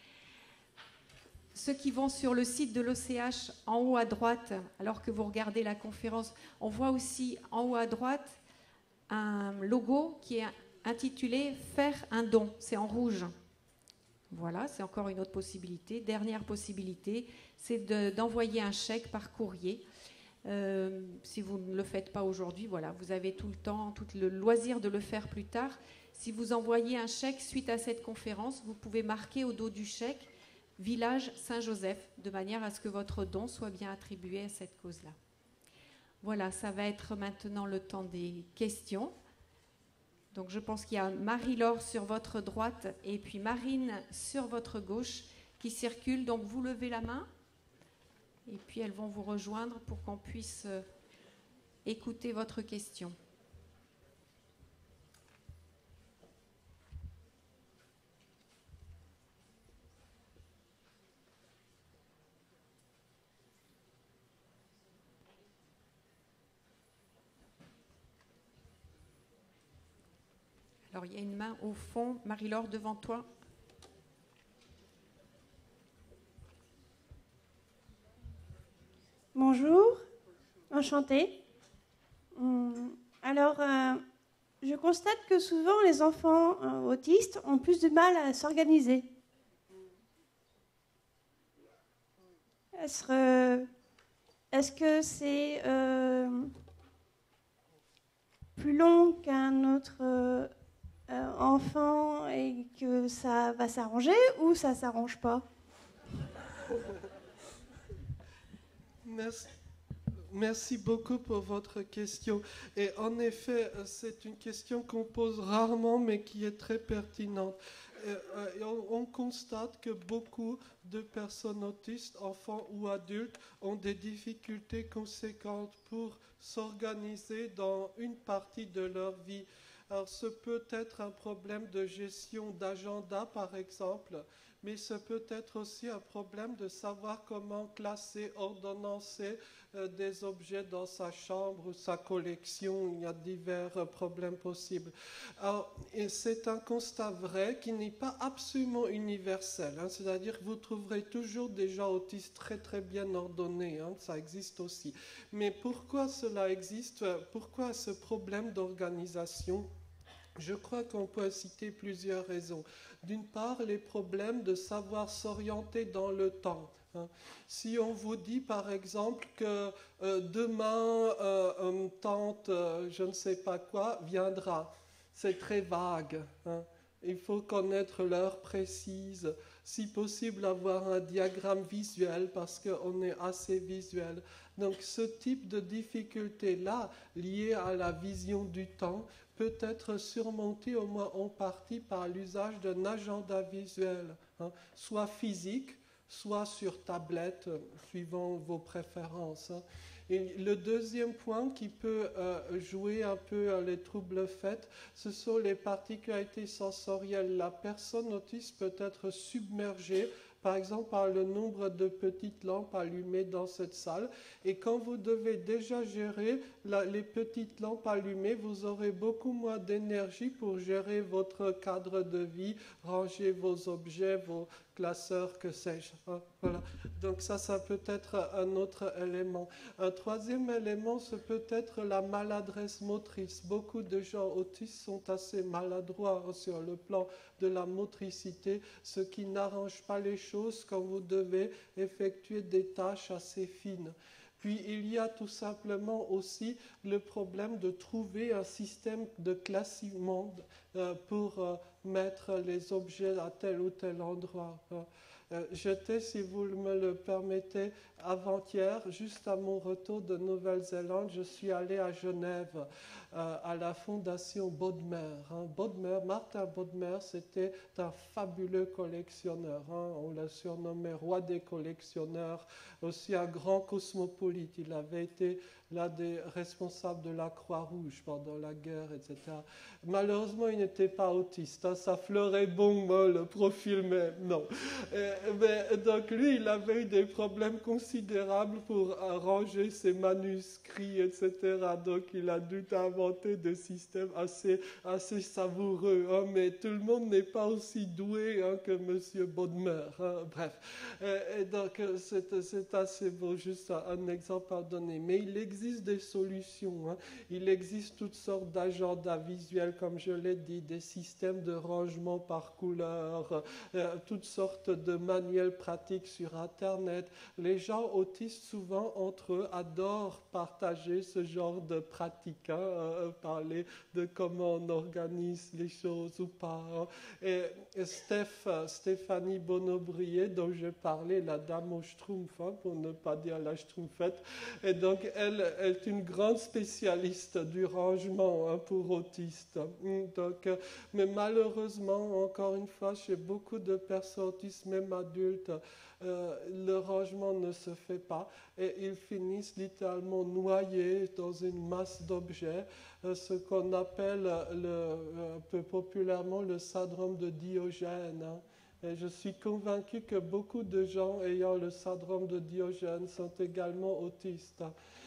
Ceux qui vont sur le site de l'OCH, en haut à droite, alors que vous regardez la conférence, on voit aussi en haut à droite un logo qui est intitulé « Faire un don ». C'est en rouge. Voilà, c'est encore une autre possibilité. Dernière possibilité, c'est d'envoyer un chèque par courrier. Si vous ne le faites pas aujourd'hui, voilà, vous avez tout le temps, tout le loisir de le faire plus tard. Si vous envoyez un chèque suite à cette conférence, vous pouvez marquer au dos du chèque Village Saint-Joseph, de manière à ce que votre don soit bien attribué à cette cause-là. Voilà, ça va être maintenant le temps des questions. Donc je pense qu'il y a Marie-Laure sur votre droite et puis Marine sur votre gauche qui circulent. Donc vous levez la main et puis elles vont vous rejoindre pour qu'on puisse écouter votre question. Alors, il y a une main au fond. Marie-Laure, devant toi. Bonjour, enchantée. Alors, je constate que souvent les enfants autistes ont plus de mal à s'organiser. Est-ce que c'est plus long qu'un autre enfant et que ça va s'arranger ou ça s'arrange pas? Merci beaucoup pour votre question. Et en effet, c'est une question qu'on pose rarement, mais qui est très pertinente. On constate que beaucoup de personnes autistes, enfants ou adultes, ont des difficultés conséquentes pour s'organiser dans une partie de leur vie. Alors, ce peut être un problème de gestion d'agenda, par exemple, mais ce peut être aussi un problème de savoir comment classer, ordonnancer des objets dans sa chambre ou sa collection. Il y a divers problèmes possibles. Alors, et c'est un constat vrai qui n'est pas absolument universel. C'est-à-dire que vous trouverez toujours des gens autistes très très bien ordonnés. Ça existe aussi. Mais pourquoi cela existe? Pourquoi ce problème d'organisation? Je crois qu'on peut citer plusieurs raisons. D'une part, les problèmes de savoir s'orienter dans le temps. Si on vous dit par exemple que demain tante je ne sais pas quoi viendra, c'est très vague. Il faut connaître l'heure précise, si possible avoir un diagramme visuel parce qu'on est assez visuel. Donc ce type de difficulté-là, liée à la vision du temps, peut être surmonté au moins en partie par l'usage d'un agenda visuel, soit physique, soit sur tablette, suivant vos préférences. Et le deuxième point qui peut jouer un peu les troubles faits, ce sont les particularités sensorielles. La personne autiste peut être submergée, par exemple par le nombre de petites lampes allumées dans cette salle. Et quand vous devez déjà gérer les petites lampes allumées, vous aurez beaucoup moins d'énergie pour gérer votre cadre de vie, ranger vos objets, vos classeurs, que sais-je. Voilà. Donc ça peut être un autre élément. Un troisième élément, c'est peut-être la maladresse motrice. Beaucoup de gens autistes sont assez maladroits sur le plan de la motricité, ce qui n'arrange pas les choses quand vous devez effectuer des tâches assez fines. Puis il y a tout simplement aussi le problème de trouver un système de classement pour mettre les objets à tel ou tel endroit. J'étais, si vous me le permettez, avant-hier, juste à mon retour de Nouvelle-Zélande, je suis allé à Genève, à la fondation Bodmer. Martin Bodmer, c'était un fabuleux collectionneur. On l'a surnommé roi des collectionneurs, aussi un grand cosmopolite. Il avait été l'un des responsables de la Croix-Rouge pendant la guerre, etc. Malheureusement, il n'était pas autiste. Ça fleurait bon, le profil, mais non. Donc lui, il avait eu des problèmes considérables pour ranger ses manuscrits, etc. Donc il a dû inventer des systèmes assez savoureux. Mais tout le monde n'est pas aussi doué que M. Bodmer. Bref. Et donc c'est assez beau, juste un exemple à donner. Mais il existe des solutions. Il existe toutes sortes d'agendas visuels, comme je l'ai dit, des systèmes de rangement par couleur, toutes sortes de manuels pratiques sur Internet. Les gens autistes, souvent, entre eux, adorent partager ce genre de pratiques, parler de comment on organise les choses ou pas. Et Stéphanie Bonneaubrier, dont je parlais, la dame au schtroumpf, pour ne pas dire la schtroumpfette, et donc elle est une grande spécialiste du rangement pour autistes. Donc, mais malheureusement, encore une fois, chez beaucoup de personnes autistes, même adultes, le rangement ne se fait pas et ils finissent littéralement noyés dans une masse d'objets, ce qu'on appelle un peu populairement le syndrome de Diogène. Et je suis convaincu que beaucoup de gens ayant le syndrome de Diogène sont également autistes.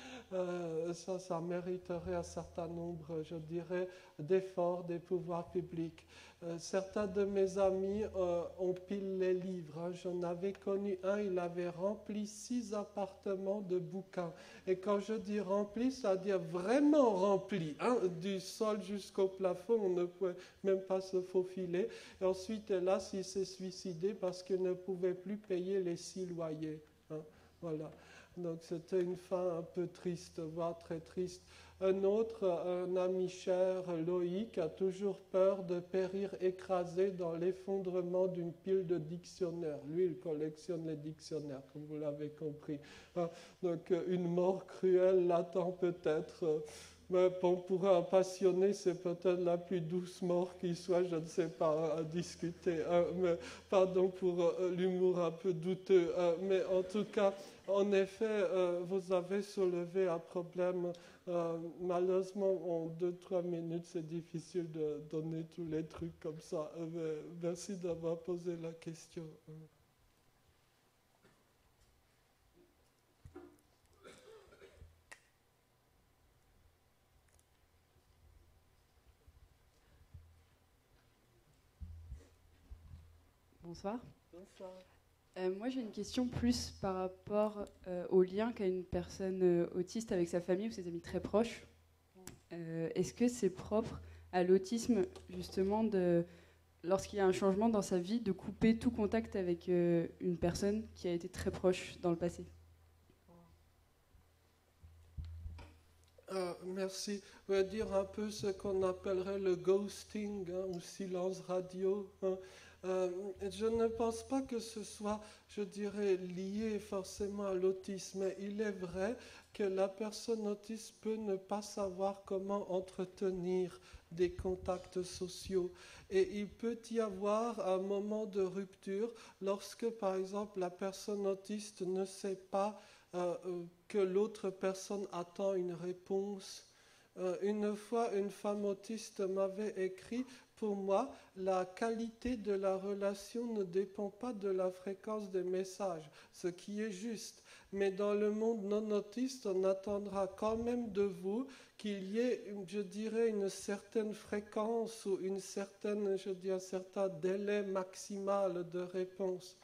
Ça mériterait un certain nombre, je dirais, d'efforts des pouvoirs publics. Certains de mes amis empilent les livres. J'en avais connu un, il avait rempli 6 appartements de bouquins. Et quand je dis rempli, ça veut dire vraiment rempli. Du sol jusqu'au plafond, on ne pouvait même pas se faufiler. Et ensuite, hélas, il s'est suicidé parce qu'il ne pouvait plus payer les 6 loyers. Voilà. Donc c'était une fin un peu triste, voire très triste. Un autre, un ami cher, Loïc, a toujours peur de périr écrasé dans l'effondrement d'une pile de dictionnaires. Lui, il collectionne les dictionnaires, comme vous l'avez compris. Donc une mort cruelle l'attend peut-être. Mais bon, pour un passionné, c'est peut-être la plus douce mort qui soit, je ne sais pas, à discuter. Mais, pardon pour l'humour un peu douteux. Mais en tout cas, en effet, vous avez soulevé un problème. Malheureusement, en 2-3 minutes, c'est difficile de donner tous les trucs comme ça. Merci d'avoir posé la question. Bonsoir. Bonsoir. Moi, j'ai une question plus par rapport au lien qu'a une personne autiste avec sa famille ou ses amis très proches. Est-ce que c'est propre à l'autisme, justement, lorsqu'il y a un changement dans sa vie, de couper tout contact avec une personne qui a été très proche dans le passé. Merci. Je vais dire un peu ce qu'on appellerait le ghosting, ou silence radio. Je ne pense pas que ce soit, je dirais, lié forcément à l'autisme. Mais il est vrai que la personne autiste peut ne pas savoir comment entretenir des contacts sociaux. Et il peut y avoir un moment de rupture lorsque, par exemple, la personne autiste ne sait pas que l'autre personne attend une réponse. Une fois, une femme autiste m'avait écrit: pour moi, la qualité de la relation ne dépend pas de la fréquence des messages, ce qui est juste. Mais dans le monde non autiste, on attendra quand même de vous qu'il y ait, je dirais, une certaine fréquence ou un certain délai maximal de réponse.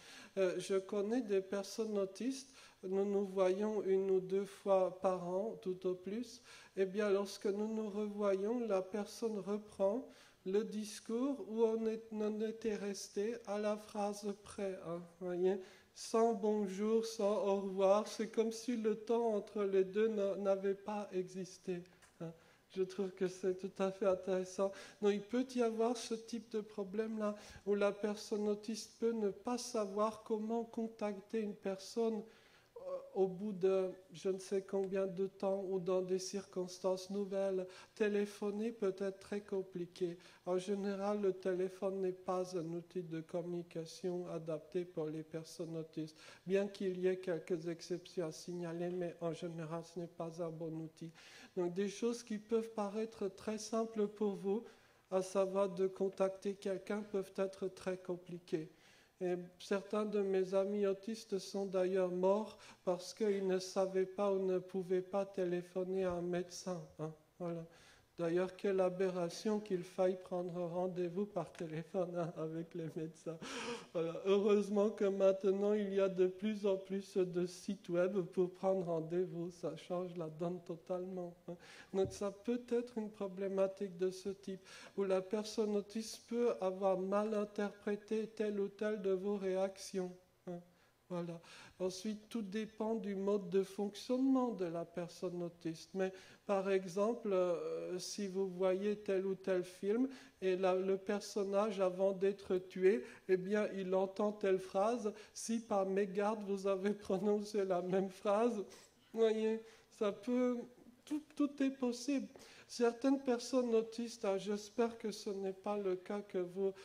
Je connais des personnes autistes, nous nous voyons 1 ou 2 fois par an, tout au plus. Eh bien, lorsque nous nous revoyons, la personne reprend le discours où on était resté à la phrase près. Voyez, sans bonjour, sans au revoir. C'est comme si le temps entre les deux n'avait pas existé. Je trouve que c'est tout à fait intéressant. Donc, il peut y avoir ce type de problème-là, où la personne autiste peut ne pas savoir comment contacter une personne au bout de je ne sais combien de temps ou dans des circonstances nouvelles. Téléphoner peut être très compliqué. En général, le téléphone n'est pas un outil de communication adapté pour les personnes autistes, bien qu'il y ait quelques exceptions à signaler, mais en général, ce n'est pas un bon outil. Donc, des choses qui peuvent paraître très simples pour vous, à savoir de contacter quelqu'un, peuvent être très compliquées. Et certains de mes amis autistes sont d'ailleurs morts parce qu'ils ne savaient pas ou ne pouvaient pas téléphoner à un médecin. Voilà. D'ailleurs, quelle aberration qu'il faille prendre rendez-vous par téléphone avec les médecins. Voilà. Heureusement que maintenant, il y a de plus en plus de sites web pour prendre rendez-vous. Ça change la donne totalement. Donc, ça peut être une problématique de ce type, où la personne autiste peut avoir mal interprété telle ou telle de vos réactions. Voilà. Ensuite, tout dépend du mode de fonctionnement de la personne autiste. Mais par exemple, si vous voyez tel ou tel film et le personnage, avant d'être tué, eh bien, il entend telle phrase. Si par mégarde vous avez prononcé la même phrase, vous voyez, ça peut, tout est possible. Certaines personnes autistes, j'espère que ce n'est pas le cas que vous,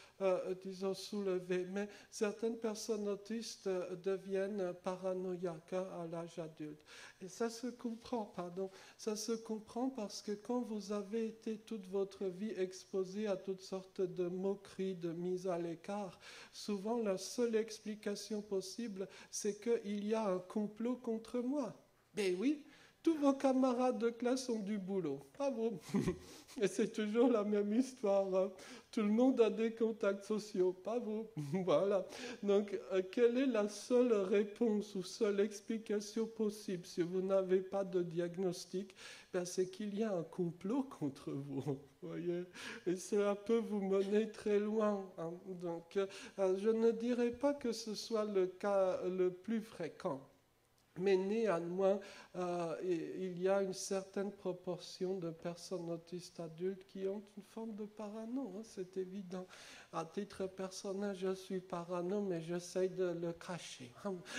soulevez, mais certaines personnes autistes deviennent paranoïaques à l'âge adulte. Et ça se comprend, Ça se comprend parce que quand vous avez été toute votre vie exposé à toutes sortes de moqueries, de mise à l'écart, souvent la seule explication possible, c'est qu'il y a un complot contre moi. Ben oui. Tous vos camarades de classe ont du boulot. Bravo. Et c'est toujours la même histoire. Tout le monde a des contacts sociaux. Bravo. Voilà. Donc, quelle est la seule réponse ou seule explication possible si vous n'avez pas de diagnostic? C'est qu'il y a un complot contre vous. Voyez, et cela peut vous mener très loin. Donc, je ne dirais pas que ce soit le cas le plus fréquent. Mais néanmoins, il y a une certaine proportion de personnes autistes adultes qui ont une forme de parano, c'est évident. À titre personnel, je suis parano, mais j'essaie de le cacher.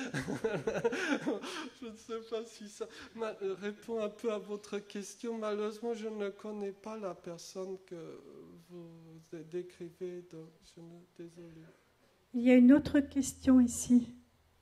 Je ne sais pas si ça répond un peu à votre question. Malheureusement, je ne connais pas la personne que vous décrivez, donc je suis désolé. Il y a une autre question ici.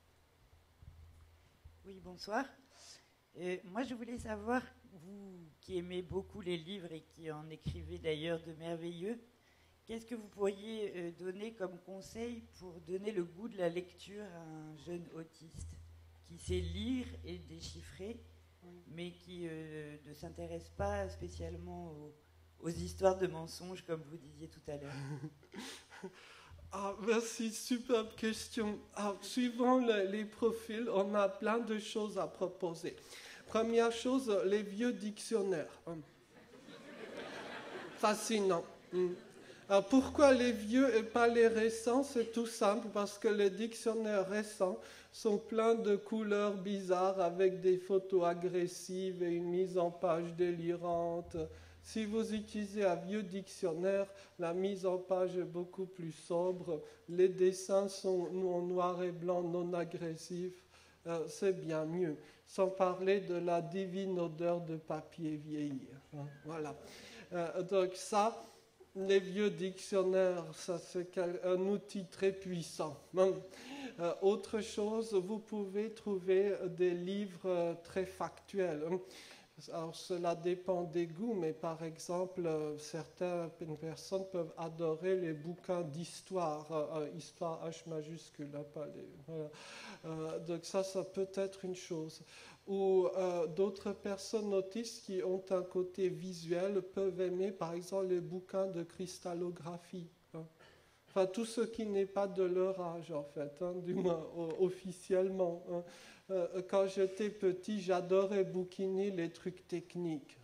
Oui, bonsoir. Moi, je voulais savoir, vous qui aimez beaucoup les livres et qui en écrivez d'ailleurs de merveilleux, qu'est-ce que vous pourriez donner comme conseil pour donner le goût de la lecture à un jeune autiste qui sait lire et déchiffrer, mais qui ne s'intéresse pas spécialement aux histoires de mensonges, comme vous disiez tout à l'heure? Merci, superbe question. Suivant les profils, on a plein de choses à proposer. Première chose, les vieux dictionnaires. fascinant. Alors pourquoi les vieux et pas les récents? C'est tout simple, parce que les dictionnaires récents sont pleins de couleurs bizarres avec des photos agressives et une mise en page délirante. Si vous utilisez un vieux dictionnaire, la mise en page est beaucoup plus sobre, les dessins sont en noir et blanc non agressifs, c'est bien mieux. Sans parler de la divine odeur de papier vieilli. Voilà. Donc ça, les vieux dictionnaires, ça c'est un outil très puissant. Autre chose, vous pouvez trouver des livres très factuels. Alors cela dépend des goûts, mais par exemple, certaines personnes peuvent adorer les bouquins d'histoire, histoire H majuscule, pas les, voilà. Donc ça peut être une chose. Ou d'autres personnes autistes qui ont un côté visuel peuvent aimer par exemple les bouquins de cristallographie. Enfin, tout ce qui n'est pas de leur âge, en fait, du moins officiellement. Quand j'étais petit, j'adorais bouquiner les trucs techniques.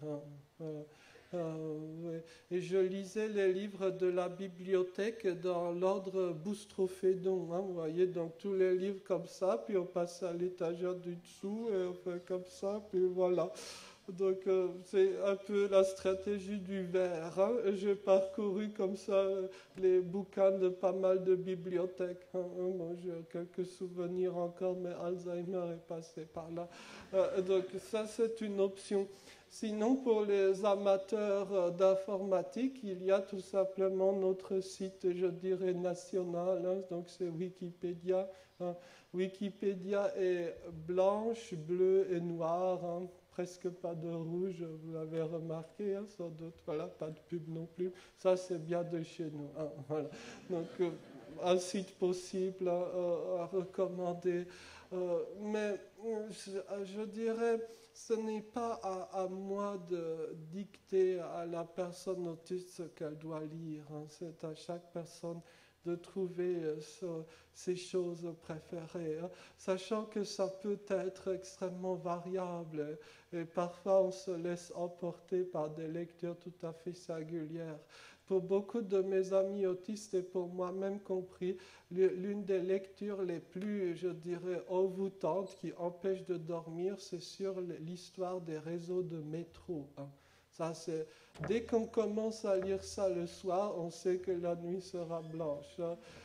Et je lisais les livres de la bibliothèque dans l'ordre Boustrophédon. Vous voyez, donc tous les livres comme ça, puis on passe à l'étagère du dessous, et on fait comme ça, puis voilà. Donc c'est un peu la stratégie du verre. J'ai parcouru comme ça les bouquins de pas mal de bibliothèques. Moi, j'ai quelques souvenirs encore, mais Alzheimer est passé par là. Donc ça, c'est une option. Sinon, pour les amateurs d'informatique, il y a tout simplement notre site, je dirais, national. Donc c'est Wikipédia. Wikipédia est blanche, bleue et noire. Presque pas de rouge, vous l'avez remarqué, sans doute. Voilà, pas de pub non plus. Ça, c'est bien de chez nous. Voilà. Donc, un site possible à recommander. Mais je dirais, ce n'est pas à moi de dicter à la personne autiste ce qu'elle doit lire. C'est à chaque personne de trouver ses choses préférées, sachant que ça peut être extrêmement variable et parfois on se laisse emporter par des lectures tout à fait singulières. Pour beaucoup de mes amis autistes et pour moi-même compris, l'une des lectures les plus, je dirais, envoûtantes qui empêchent de dormir, c'est sur l'histoire des réseaux de métro. Ça, c'est, dès qu'on commence à lire ça le soir, on sait que la nuit sera blanche.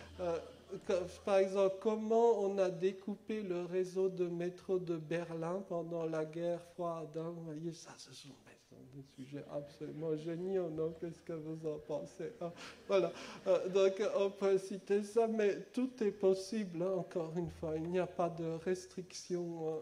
Par exemple, comment on a découpé le réseau de métro de Berlin pendant la guerre froide. Vous voyez, ça, ce sont des sujets absolument géniaux, non? Qu'est-ce que vous en pensez? Voilà. Donc, on peut citer ça, mais tout est possible, encore une fois. Il n'y a pas de restriction.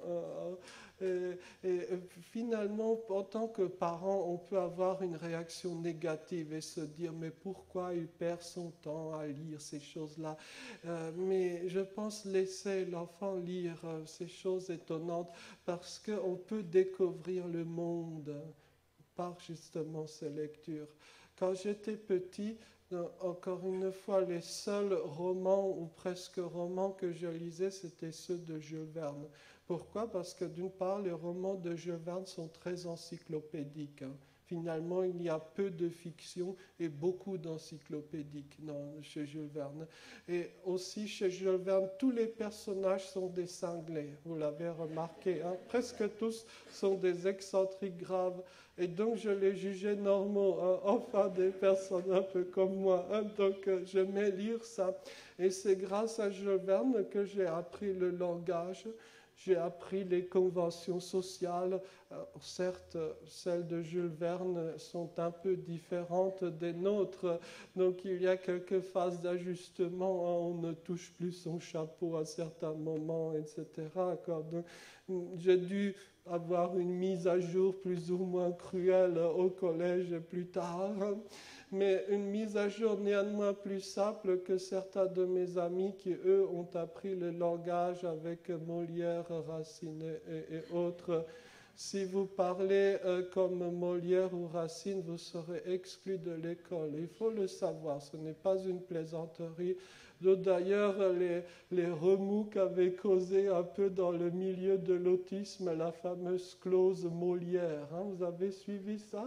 Et finalement, en tant que parent, on peut avoir une réaction négative et se dire mais pourquoi il perd son temps à lire ces choses-là, mais je pense laisser l'enfant lire ces choses étonnantes parce qu'on peut découvrir le monde par justement ces lectures. Quand j'étais petit, encore une fois, les seuls romans ou presque romans que je lisais, c'était ceux de Jules Verne. Pourquoi? Parce que d'une part, les romans de Jules Verne sont très encyclopédiques. Finalement, il y a peu de fiction et beaucoup d'encyclopédiques chez Jules Verne. Et aussi, chez Jules Verne, tous les personnages sont des cinglés. Vous l'avez remarqué, presque tous sont des excentriques graves. Et donc, je les jugeais normaux, enfin des personnes un peu comme moi. Donc, j'aimais lire ça. Et c'est grâce à Jules Verne que j'ai appris le langage. J'ai appris les conventions sociales. Certes, celles de Jules Verne sont un peu différentes des nôtres. Donc, il y a quelques phases d'ajustement. On ne touche plus son chapeau à certains moments, etc. Donc, j'ai dû avoir une mise à jour plus ou moins cruelle au collège plus tard. Mais une mise à jour néanmoins plus simple que certains de mes amis qui, eux, ont appris le langage avec Molière, Racine et autres. Si vous parlez comme Molière ou Racine, vous serez exclu de l'école. Il faut le savoir, ce n'est pas une plaisanterie. D'ailleurs, les remous qu'avait causé un peu dans le milieu de l'autisme, la fameuse clause Molière. Vous avez suivi ça?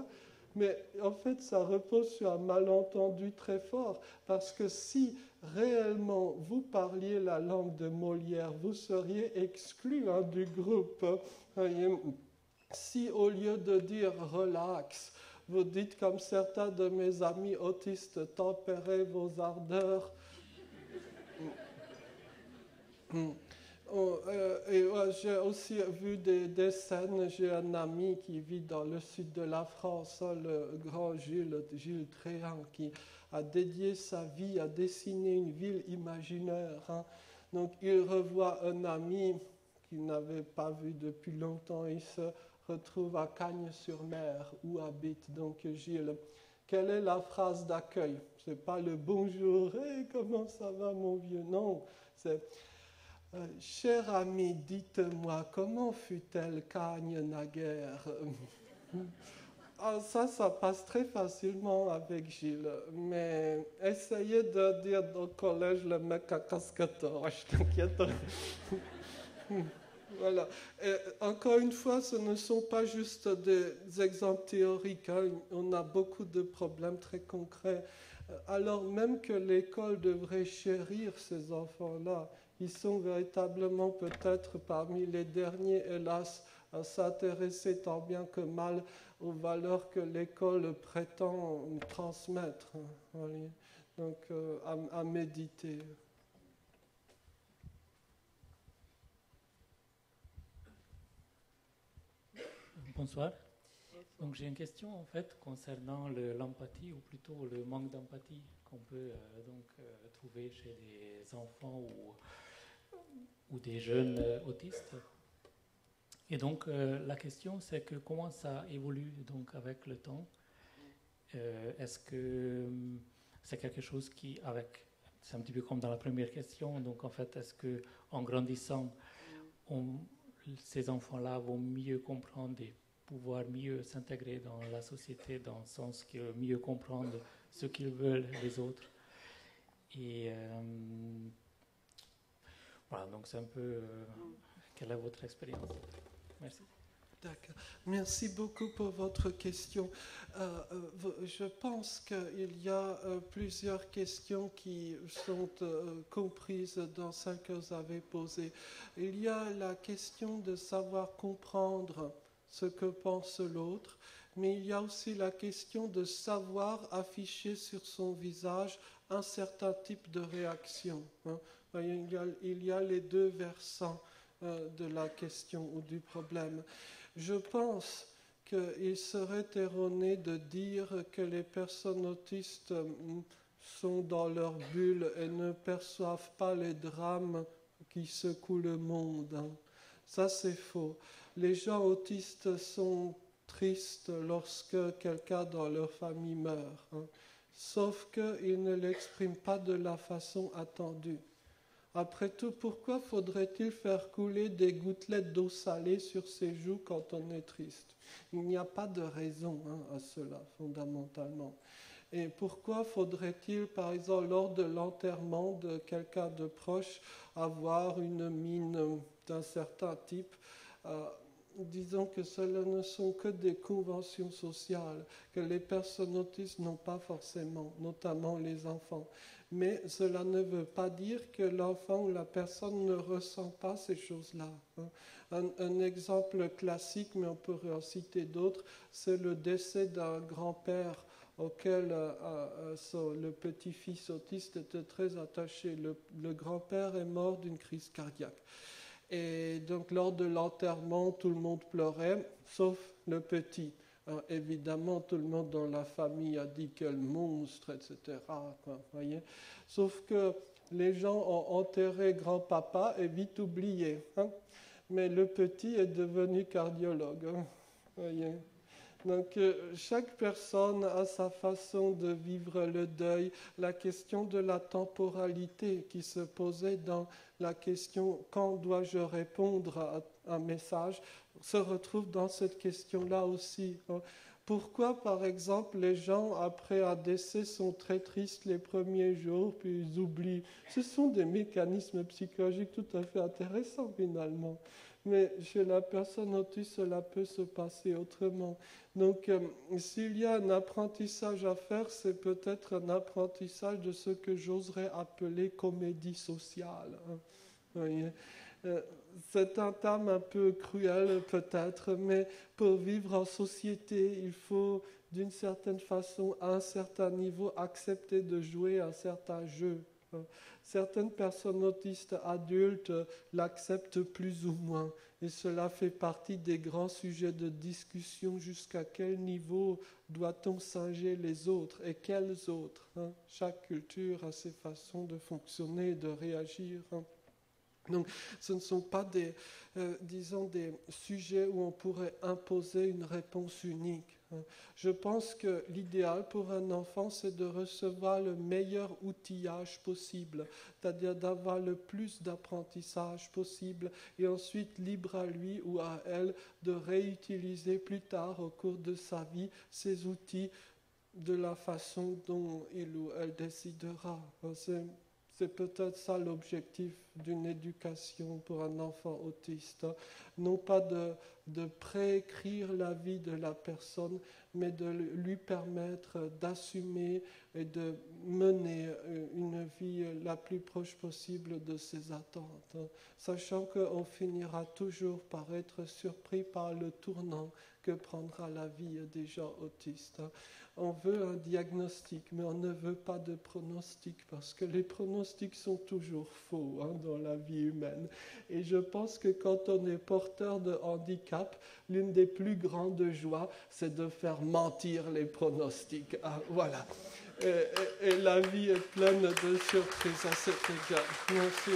Mais en fait, ça repose sur un malentendu très fort, parce que si réellement vous parliez la langue de Molière, vous seriez exclu du groupe. Voyez. Si au lieu de dire relax, vous dites comme certains de mes amis autistes, tempérez vos ardeurs. J'ai aussi vu des scènes. J'ai un ami qui vit dans le sud de la France, le grand Gilles Tréhan, qui a dédié sa vie à dessiner une ville imaginaire. Donc il revoit un ami qu'il n'avait pas vu depuis longtemps. Il se retrouve à Cagnes-sur-Mer, où habite donc Gilles. Quelle est la phrase d'accueil? Ce n'est pas le bonjour, hey, comment ça va mon vieux? Non, c'est cher ami, dites-moi, comment fut-elle Cagnes naguère? Ça passe très facilement avec Gilles, mais essayez de dire au collège le mec à casquette, je t'inquiète. Voilà. Et encore une fois, ce ne sont pas juste des exemples théoriques. On a beaucoup de problèmes très concrets. Alors même que l'école devrait chérir ces enfants-là, ils sont véritablement peut-être parmi les derniers, hélas, à s'intéresser tant bien que mal aux valeurs que l'école prétend transmettre. Voilà. Donc, à méditer. Bonsoir. Donc j'ai une question en fait concernant l'empathie, ou plutôt le manque d'empathie qu'on peut trouver chez des enfants ou des jeunes autistes. Et donc la question c'est que comment ça évolue donc avec le temps. Est-ce que c'est quelque chose qui, c'est un petit peu comme dans la première question, donc en fait est-ce que en grandissant ces enfants-là vont mieux comprendre et pouvoir mieux s'intégrer dans la société, dans le sens que mieux comprendre ce qu'ils veulent les autres. Et voilà, donc c'est un peu quelle est votre expérience? Merci. D'accord. Merci beaucoup pour votre question. Je pense qu'il y a plusieurs questions qui sont comprises dans celles que vous avez posées. Il y a la question de savoir comprendre ce que pense l'autre, mais il y a aussi la question de savoir afficher sur son visage un certain type de réaction. Il y a les deux versants de la question ou du problème. Je pense qu'il serait erroné de dire que les personnes autistes sont dans leur bulle et ne perçoivent pas les drames qui secouent le monde. Ça, c'est faux. Les gens autistes sont tristes lorsque quelqu'un dans leur famille meurt, sauf qu'ils ne l'expriment pas de la façon attendue. Après tout, pourquoi faudrait-il faire couler des gouttelettes d'eau salée sur ses joues quand on est triste? Il n'y a pas de raison à cela, fondamentalement. Et pourquoi faudrait-il, par exemple, lors de l'enterrement de quelqu'un de proche, avoir une mine d'un certain type? Disons que cela ne sont que des conventions sociales, que les personnes autistes n'ont pas forcément, notamment les enfants. Mais cela ne veut pas dire que l'enfant ou la personne ne ressent pas ces choses-là. Un exemple classique, mais on pourrait en citer d'autres, c'est le décès d'un grand-père auquel le petit-fils autiste était très attaché. Le grand-père est mort d'une crise cardiaque. Et donc, lors de l'enterrement, tout le monde pleurait, sauf le petit. Alors, évidemment, tout le monde dans la famille a dit quel monstre, etc. Voyez. Sauf que les gens ont enterré grand-papa et vite oublié. Mais le petit est devenu cardiologue. Voyez. Donc, chaque personne a sa façon de vivre le deuil. La question de la temporalité qui se posait dans la question « quand dois-je répondre à un message ?» se retrouve dans cette question-là aussi. Pourquoi, par exemple, les gens, après un décès, sont très tristes les premiers jours, puis ils oublient? Ce sont des mécanismes psychologiques tout à fait intéressants, finalement. Mais chez la personne autiste, cela peut se passer autrement. Donc, s'il y a un apprentissage à faire, c'est peut-être un apprentissage de ce que j'oserais appeler comédie sociale. Vous voyez. C'est un terme un peu cruel peut-être, mais pour vivre en société, il faut d'une certaine façon, à un certain niveau, accepter de jouer un certain jeu. Certaines personnes autistes adultes l'acceptent plus ou moins, et cela fait partie des grands sujets de discussion. Jusqu'à quel niveau doit-on singer les autres, et quels autres? Chaque culture a ses façons de fonctionner et de réagir. Donc, ce ne sont pas des sujets où on pourrait imposer une réponse unique. Je pense que l'idéal pour un enfant, c'est de recevoir le meilleur outillage possible, c'est-à-dire d'avoir le plus d'apprentissage possible, et ensuite libre à lui ou à elle de réutiliser plus tard au cours de sa vie ces outils de la façon dont il ou elle décidera. C'est peut-être ça l'objectif d'une éducation pour un enfant autiste. Non pas de préécrire la vie de la personne, mais de lui permettre d'assumer et de mener une vie la plus proche possible de ses attentes. Sachant qu'on finira toujours par être surpris par le tournant que prendra la vie des gens autistes. On veut un diagnostic, mais on ne veut pas de pronostic, parce que les pronostics sont toujours faux dans la vie humaine. Et je pense que quand on est porteur de handicap, l'une des plus grandes joies, c'est de faire mentir les pronostics. Voilà. Et la vie est pleine de surprises à cet égard. Merci.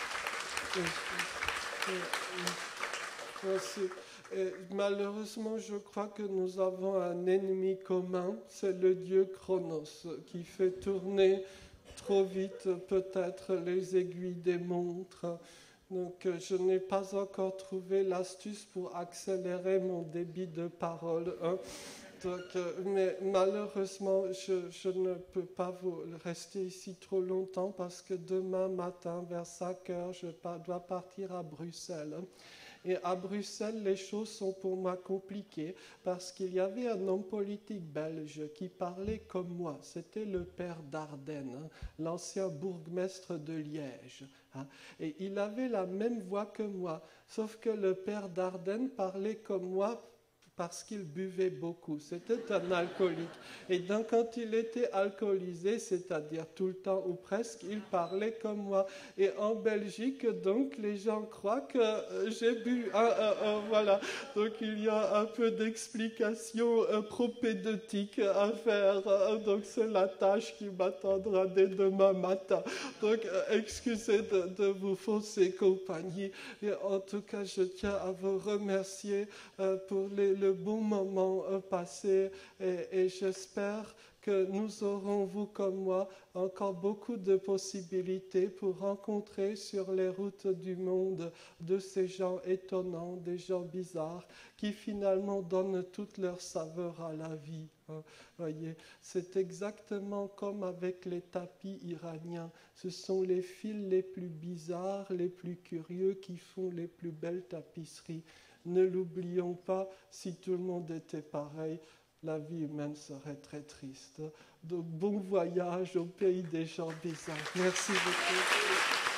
Merci. Et malheureusement, je crois que nous avons un ennemi commun, c'est le dieu Chronos, qui fait tourner trop vite peut-être les aiguilles des montres. Donc je n'ai pas encore trouvé l'astuce pour accélérer mon débit de parole. Donc, mais malheureusement, je ne peux pas rester ici trop longtemps parce que demain matin, vers 5 heures, je dois partir à Bruxelles. Et à Bruxelles, les choses sont pour moi compliquées parce qu'il y avait un homme politique belge qui parlait comme moi. C'était le père Dardenne, l'ancien bourgmestre de Liège. Et il avait la même voix que moi, sauf que le père Dardenne parlait comme moi parce qu'il buvait beaucoup. C'était un alcoolique. Et donc, quand il était alcoolisé, c'est-à-dire tout le temps ou presque, il parlait comme moi. Et en Belgique, donc, les gens croient que j'ai bu. Voilà. Donc, il y a un peu d'explication propédeutique à faire. Donc, c'est la tâche qui m'attendra dès demain matin. Donc, excusez de vous fausser compagnie. Et en tout cas, je tiens à vous remercier pour le bon moment passé et j'espère que nous aurons, vous comme moi, encore beaucoup de possibilités pour rencontrer sur les routes du monde de ces gens étonnants, des gens bizarres, qui finalement donnent toute leur saveur à la vie. Voyez, c'est exactement comme avec les tapis iraniens. Ce sont les fils les plus bizarres, les plus curieux qui font les plus belles tapisseries. Ne l'oublions pas, si tout le monde était pareil, la vie humaine serait très triste. Donc bon voyage au pays des gens bizarres. Merci beaucoup.